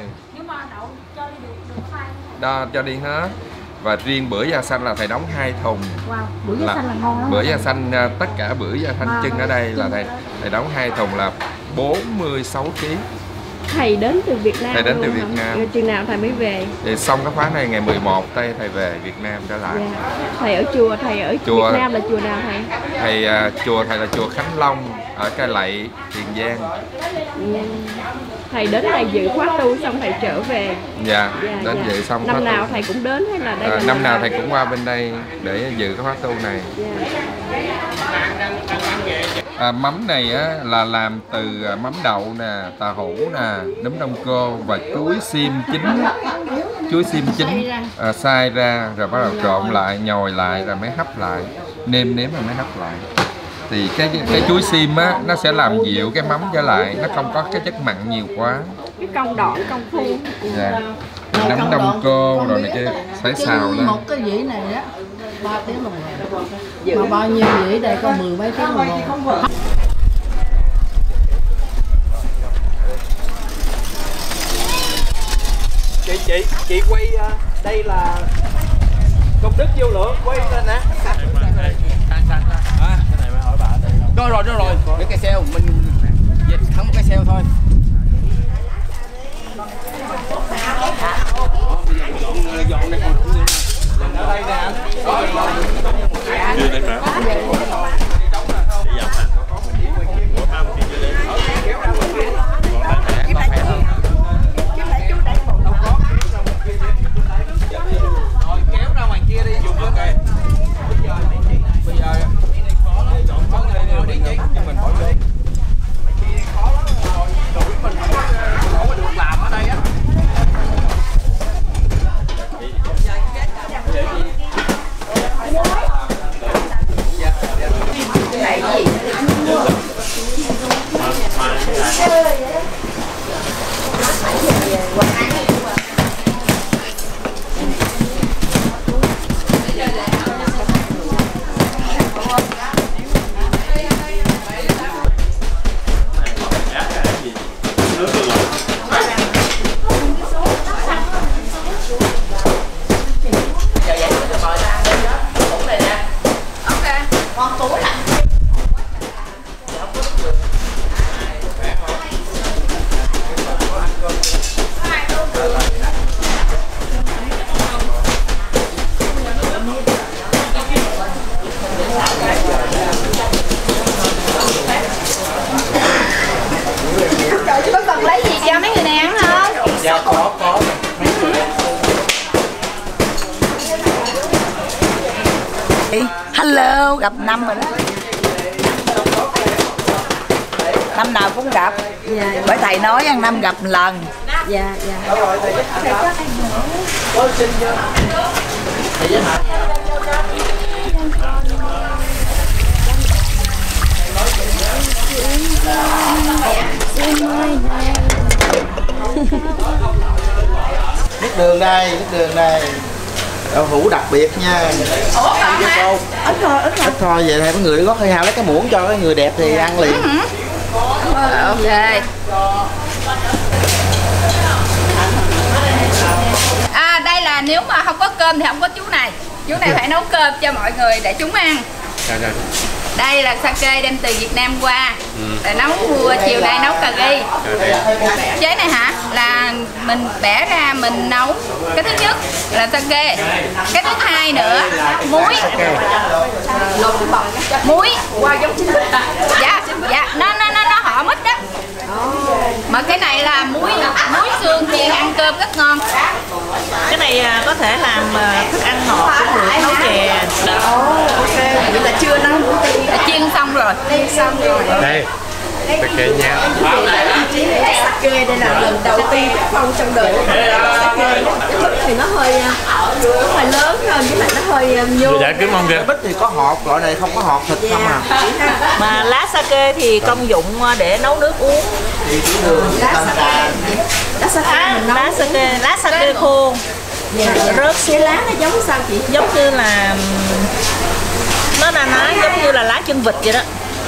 Speaker 15: Đó, cho đi hết. Và riêng bữa da xanh là thầy đóng 2 thùng.
Speaker 17: Bữa da xanh là ngon lắm.
Speaker 15: Bữa da xanh, tất cả bữa da xanh chân ở đây là thầy đóng 2 thùng là 46 kg.
Speaker 2: Thầy đến từ Việt Nam.
Speaker 15: Thầy đến từ Việt Nam.
Speaker 2: Chừng nào thầy mới về?
Speaker 15: Thì xong cái khóa này ngày 11 thầy về Việt Nam trở lại.
Speaker 2: Thầy ở chùa Việt Nam là chùa nào thầy?
Speaker 15: Chùa thầy là chùa Khánh Long ở Cai Lậy, Tiền Giang.
Speaker 2: Thầy đến đây dự khóa tu xong thầy trở về.
Speaker 15: Dạ, đến dự xong.
Speaker 2: Năm nào thầy cũng đến hay là đây là
Speaker 15: năm nào thầy cũng qua bên đây để dự cái khóa tu này. Mắm này á, là làm từ mắm đậu nè, tàu hũ nè, nấm đông cô và chuối xiêm chín, xay ra rồi bắt đầu trộn lại, nhồi lại rồi mới hấp lại, nêm nếm rồi mới hấp lại. Thì cái chuối xiêm á, nó sẽ làm dịu cái mắm trở lại, nó không có cái chất mặn nhiều quá.
Speaker 2: Cái công đoạn, công phu.
Speaker 15: Dạ. Nấm đông cô rồi này kia phải xào lên.
Speaker 17: Một cái dĩa này á 3 tiếng đồng hồ. Mà bao nhiêu dĩa đây có 10 mấy tiếng đồng hồ.
Speaker 10: Chị quay đây là công đức vô lượng, quay lên nè.
Speaker 18: Rồi để cây xeo mình dịch thắng một cây xeo thôi. Dọn đây còn ở đây nè. Kéo ra ngoài kia đi dùng nữa kìa. Bây giờ chọn có người đi giấy cho mình bỏ vô. Khó lắm rồi, tụi mình không có được làm ở đây á.
Speaker 13: Có cần lấy gì cho mấy người này ăn không?
Speaker 10: Dạ có.
Speaker 19: Hello, gặp năm rồi đó. Năm nào cũng gặp. Bởi thầy nói ăn năm gặp một lần.
Speaker 2: Dạ, dạ.
Speaker 15: Rồi, thầy hả? Có xin chưa? Thầy với hả? Nước đường đây, nước đường đây. Đậu hũ đặc biệt nha. Ăn cho cô.
Speaker 2: Ít thôi,
Speaker 15: ít thôi. Vậy thì mấy người gót hơi hao lấy cái muỗng cho cái người đẹp thì ăn liền.
Speaker 2: Ok. Đây là nếu mà không có cơm thì không có chú này. Chú này phải nấu cơm cho mọi người để chúng ăn. Đây là sake đem từ Việt Nam qua. Để nấu chiều nay nấu cà ri. Chế này hả? Là mình bẻ ra mình nấu. Cái thứ nhất là sake. Cái thứ hai nữa muối. Muối qua giống chín mít. Dạ, dạ, nó họ mít đó. Mà cái này là muối xương chiên ăn cơm rất ngon.
Speaker 19: Cái này có thể làm thức ăn ngọt cũng được, nấu chè.
Speaker 2: Ok, vậy là chưa nấu chiên xong rồi.
Speaker 14: Đây, sake nha.
Speaker 2: Sake đây là lần đầu tiên phong trong đời. Sake thì nó hơi lớn hơn, với lại nó hơi nhô.
Speaker 14: Dạ kiếm mong kìa.
Speaker 15: Bít thì có hột, loại này không có hột thịt không à.
Speaker 19: Mà lá sake thì công dụng để nấu nước uống. Lá sake khô. Rớt xuống.
Speaker 2: Lá nó giống sao chị?
Speaker 19: Giống như là nó giống như là lá chân vịt vậy đó.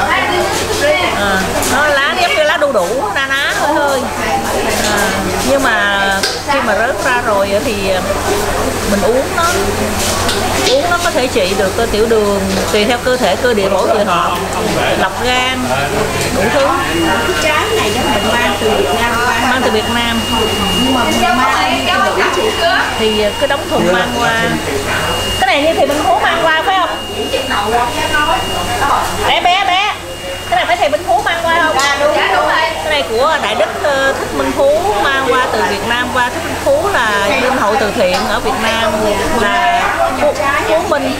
Speaker 19: Nó lá giống như lá đu đủ, ná hơi. Nhưng mà khi mà rớt ra rồi thì mình uống nó có thể trị được tiểu đường tùy theo cơ thể, cơ địa mỗi người họ, lọc gan, đủ thứ.
Speaker 2: Cái trái này đó mình mang từ Việt Nam qua.
Speaker 19: Mang từ Việt Nam.
Speaker 2: Nhưng mà mình mang
Speaker 19: thì cái đóng thùng mang qua. Cái này như thì Minh Phú mang qua phải không? Bé cái này phải thầy Minh Phú mang qua không? Đúng rồi. Cái này của Đại Đức Thích Minh Phú mang qua từ Việt Nam qua. Thích Minh Phú là linh hậu từ thiện ở Việt Nam, là Phú Minh.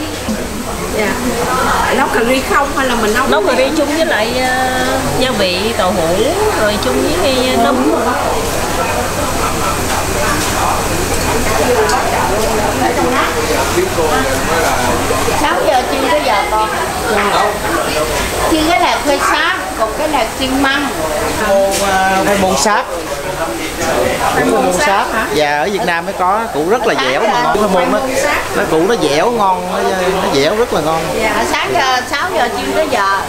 Speaker 2: Nấu cà ri không hay là mình nấu
Speaker 19: cà ri chung với lại gia vị tàu hũ rồi chung với nấm.
Speaker 17: 6 giờ chiên tới giờ con. Chiên cái này khoai sáp, còn cái này chiên măng.
Speaker 15: Khoai môn sáp. Môn sáp. Dạ ở Việt Nam mới có, củ rất là dẻo mà ngon. Khoai môn nó củ nó dẻo ngon, nó dẻo rất là ngon.
Speaker 17: Dạ, sáng giờ 6 giờ chiên tới giờ.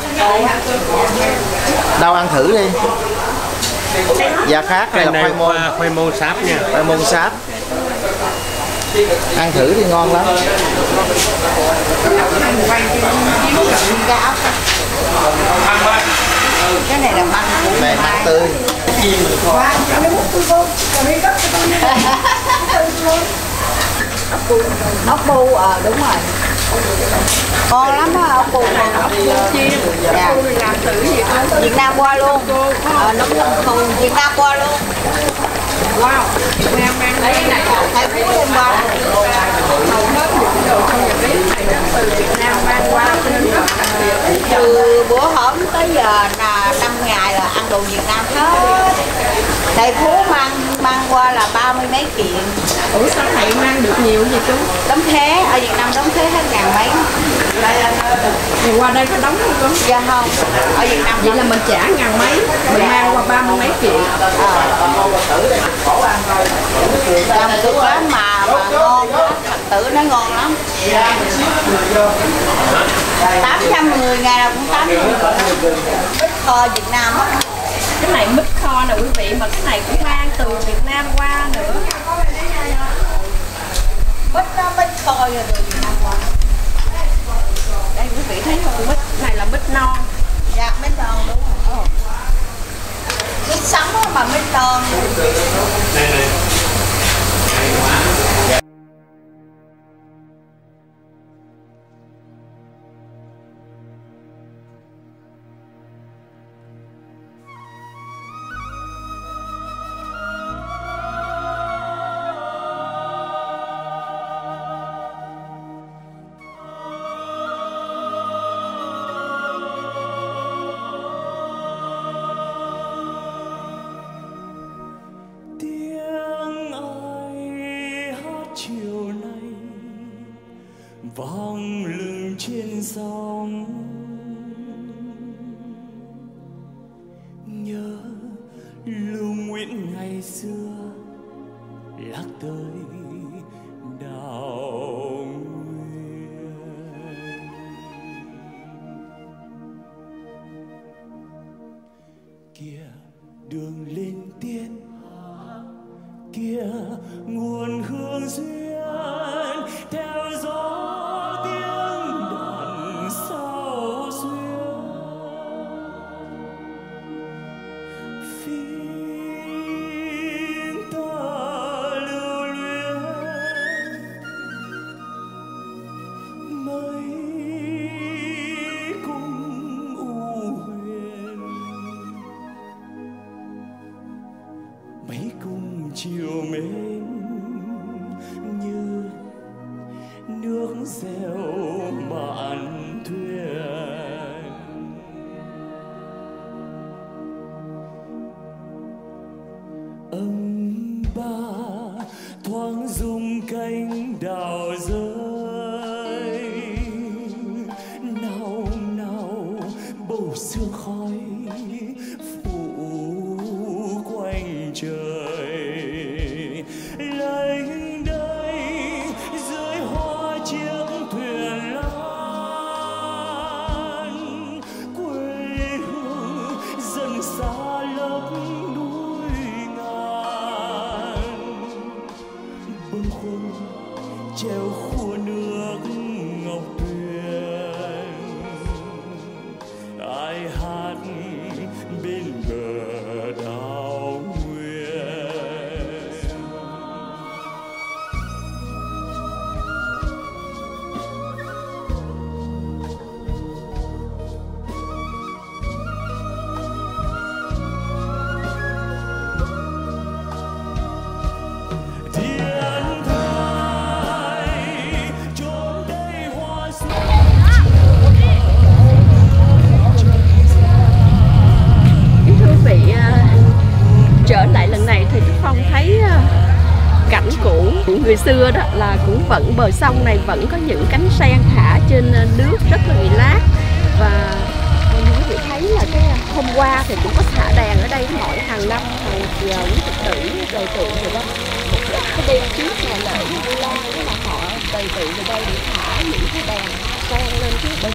Speaker 15: Đâu ăn thử đi. Dạ khác đây là
Speaker 14: khoai môn sáp nha.
Speaker 15: Khoai môn sáp. Ăn thử thì ngon lắm.
Speaker 17: Cái này là măng
Speaker 15: này, măng tươi.
Speaker 17: ốc bu, đúng rồi. Ngon lắm á, ốc bu này. Ốc bu chiên. Dạ.
Speaker 2: Làm thử
Speaker 17: Việt Nam qua luôn. Nấu không Việt Nam qua luôn.
Speaker 2: Wow, Việt Nam mang lấy này
Speaker 17: thầy Phú luôn ba.
Speaker 2: hầu hết những đồ trong nhà bếp này từ Việt Nam mang qua nên rất đặc biệt.
Speaker 17: Từ bữa hổm tới giờ là 5 ngày là ăn đồ Việt Nam hết. Thầy Phú mang qua là 30 mấy kiện.
Speaker 2: Ủa sao thầy mang được nhiều vậy chú?
Speaker 17: Đóng thế, ở Việt Nam đóng thế hết ngàn mấy.
Speaker 2: Thì qua đây có đóng không con?
Speaker 17: Dạ không, ở Việt Nam
Speaker 2: vậy là mình trả ngàn mấy, mình mang qua 30 mấy kiện.
Speaker 17: Làm được lắm mà ngon á, Phật tử nó ngon lắm. 800 người, ngày nào cũng 800 người. Kho Việt Nam á.
Speaker 2: Cái này mít kho nè quý vị, mà cái này cũng mang từ Việt Nam qua nữa.
Speaker 17: Mít nó mít kho rồi từ Việt Nam qua.
Speaker 2: Đây quý vị thấy không, mít này là mít non.
Speaker 17: Dạ, mít non đúng rồi. Mít sống mà mít non.
Speaker 20: Dear vang lừng trên sóng, nhớ Lưu Nguyễn ngày xưa lạc tới đào nguyên. Kia đường lên tiên, kia nguồn hương duyên, theo gió tiếng đàn sao xuyên. Phim ta lưu luyến mấy cung u huyền, mấy cung chiều mến như nước reo mạn thuyền. Âm ba thoáng rung cánh đào rơi, nào nào bầu sương khói phủ quanh trời. Lênh đênh dưới hoa chiếc thuyền lan, quê hương dần xa lấp núi ngàn. Bâng khuâng treo khua nước ngọc tuyền, ai hát bên bờ đào nguyên. Thiên thai chốn đây hoa xuân.
Speaker 2: Kính thưa quý vị, trở lại lần này thì Đức Phong thấy cảnh cũ người xưa đó là cũng vẫn bờ sông này vẫn có những cánh sen thả trên nước rất là nghỉ lát. Và như quý vị thấy là cái hôm qua thì cũng có thả đèn ở đây mỗi hàng năm, hàng giờ quý Phật tử đời tự rồi đó. Cái đêm trước ngày lễ Vu Lan đó là họ đời tự về đây để thả những cái đèn sen lên phía bên.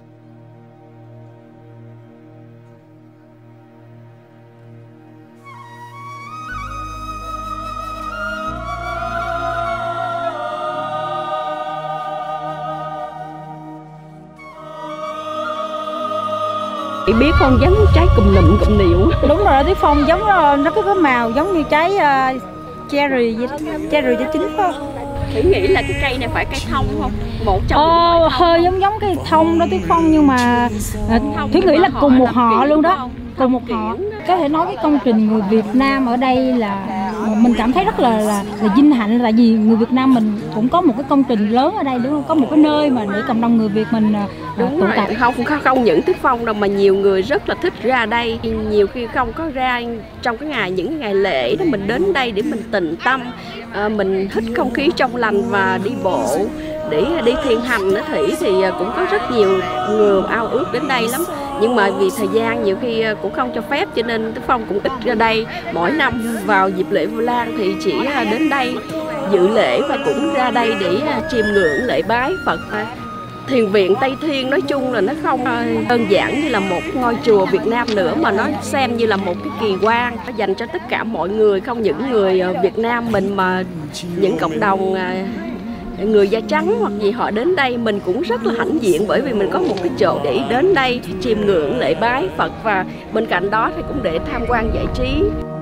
Speaker 2: Chị biết con giống trái cùm nụm cùm nịu.
Speaker 3: Đúng rồi đó Tuyết Phong, giống nó có cái màu giống như trái cherry vậy đó, cherry cho chín phải không?
Speaker 2: Thủy nghĩ là cái cây này phải cây thông không? Một trong
Speaker 3: hơi giống cây thông đó Tuyết Phong, nhưng mà Thủy nghĩ là cùng một họ luôn đó, cùng một họ. Có thể nói cái công trình người Việt Nam ở đây là mình cảm thấy rất là vinh hạnh, tại vì người Việt Nam mình cũng có một cái công trình lớn ở đây, đúng không? Có một cái nơi mà để cộng đồng người Việt mình
Speaker 2: đúng
Speaker 3: tụ
Speaker 2: rồi.
Speaker 3: tập.
Speaker 2: Không những Tuyết Phong đâu mà nhiều người rất là thích ra đây. Nhiều khi không có ra trong những ngày lễ đó, mình đến đây để mình tịnh tâm, mình hít không khí trong lành và đi bộ để đi thiền hành nữa. Thủy thì cũng có rất nhiều người ao ước đến đây lắm, nhưng mà vì thời gian nhiều khi cũng không cho phép cho nên Tuyết Phong cũng ít ra đây. Mỗi năm vào dịp lễ Vu Lan thì chỉ đến đây dự lễ và cũng ra đây để chiêm ngưỡng lễ bái Phật. Thiền viện Tây Thiên nói chung là nó không đơn giản như là một ngôi chùa Việt Nam nữa, mà nó xem như là một cái kỳ quan dành cho tất cả mọi người, không những người Việt Nam mình mà những cộng đồng người da trắng hoặc gì họ đến đây mình cũng rất là hãnh diện, bởi vì mình có một cái chỗ để đến đây chiêm ngưỡng lễ bái Phật và bên cạnh đó thì cũng để tham quan giải trí.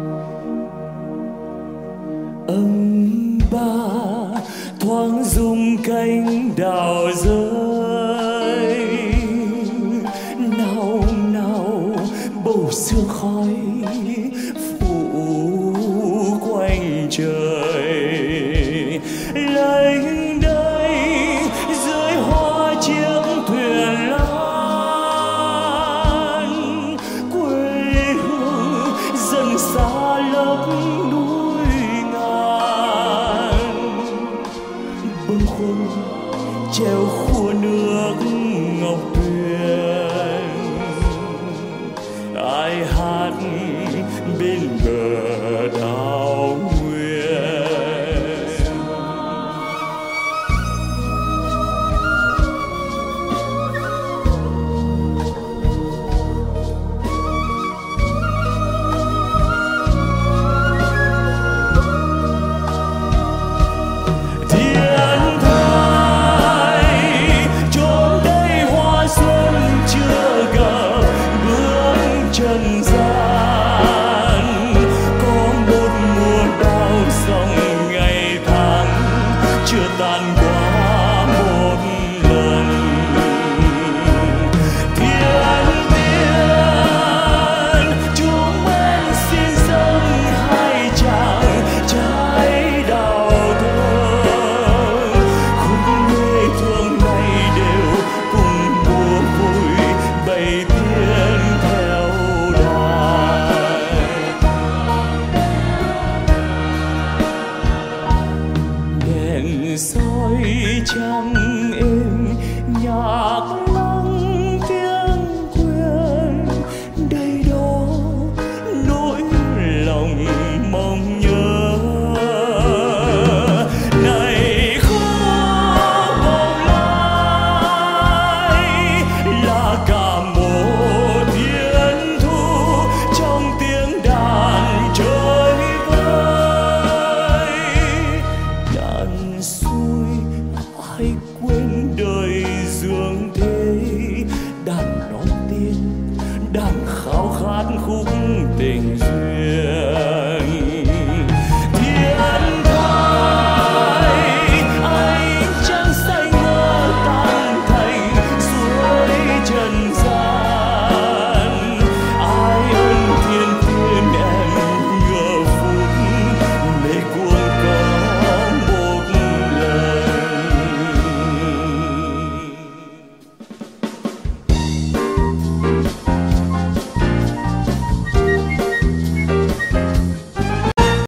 Speaker 20: Âm ba thoáng rung cánh đào rơi, nào nào bầu sương khói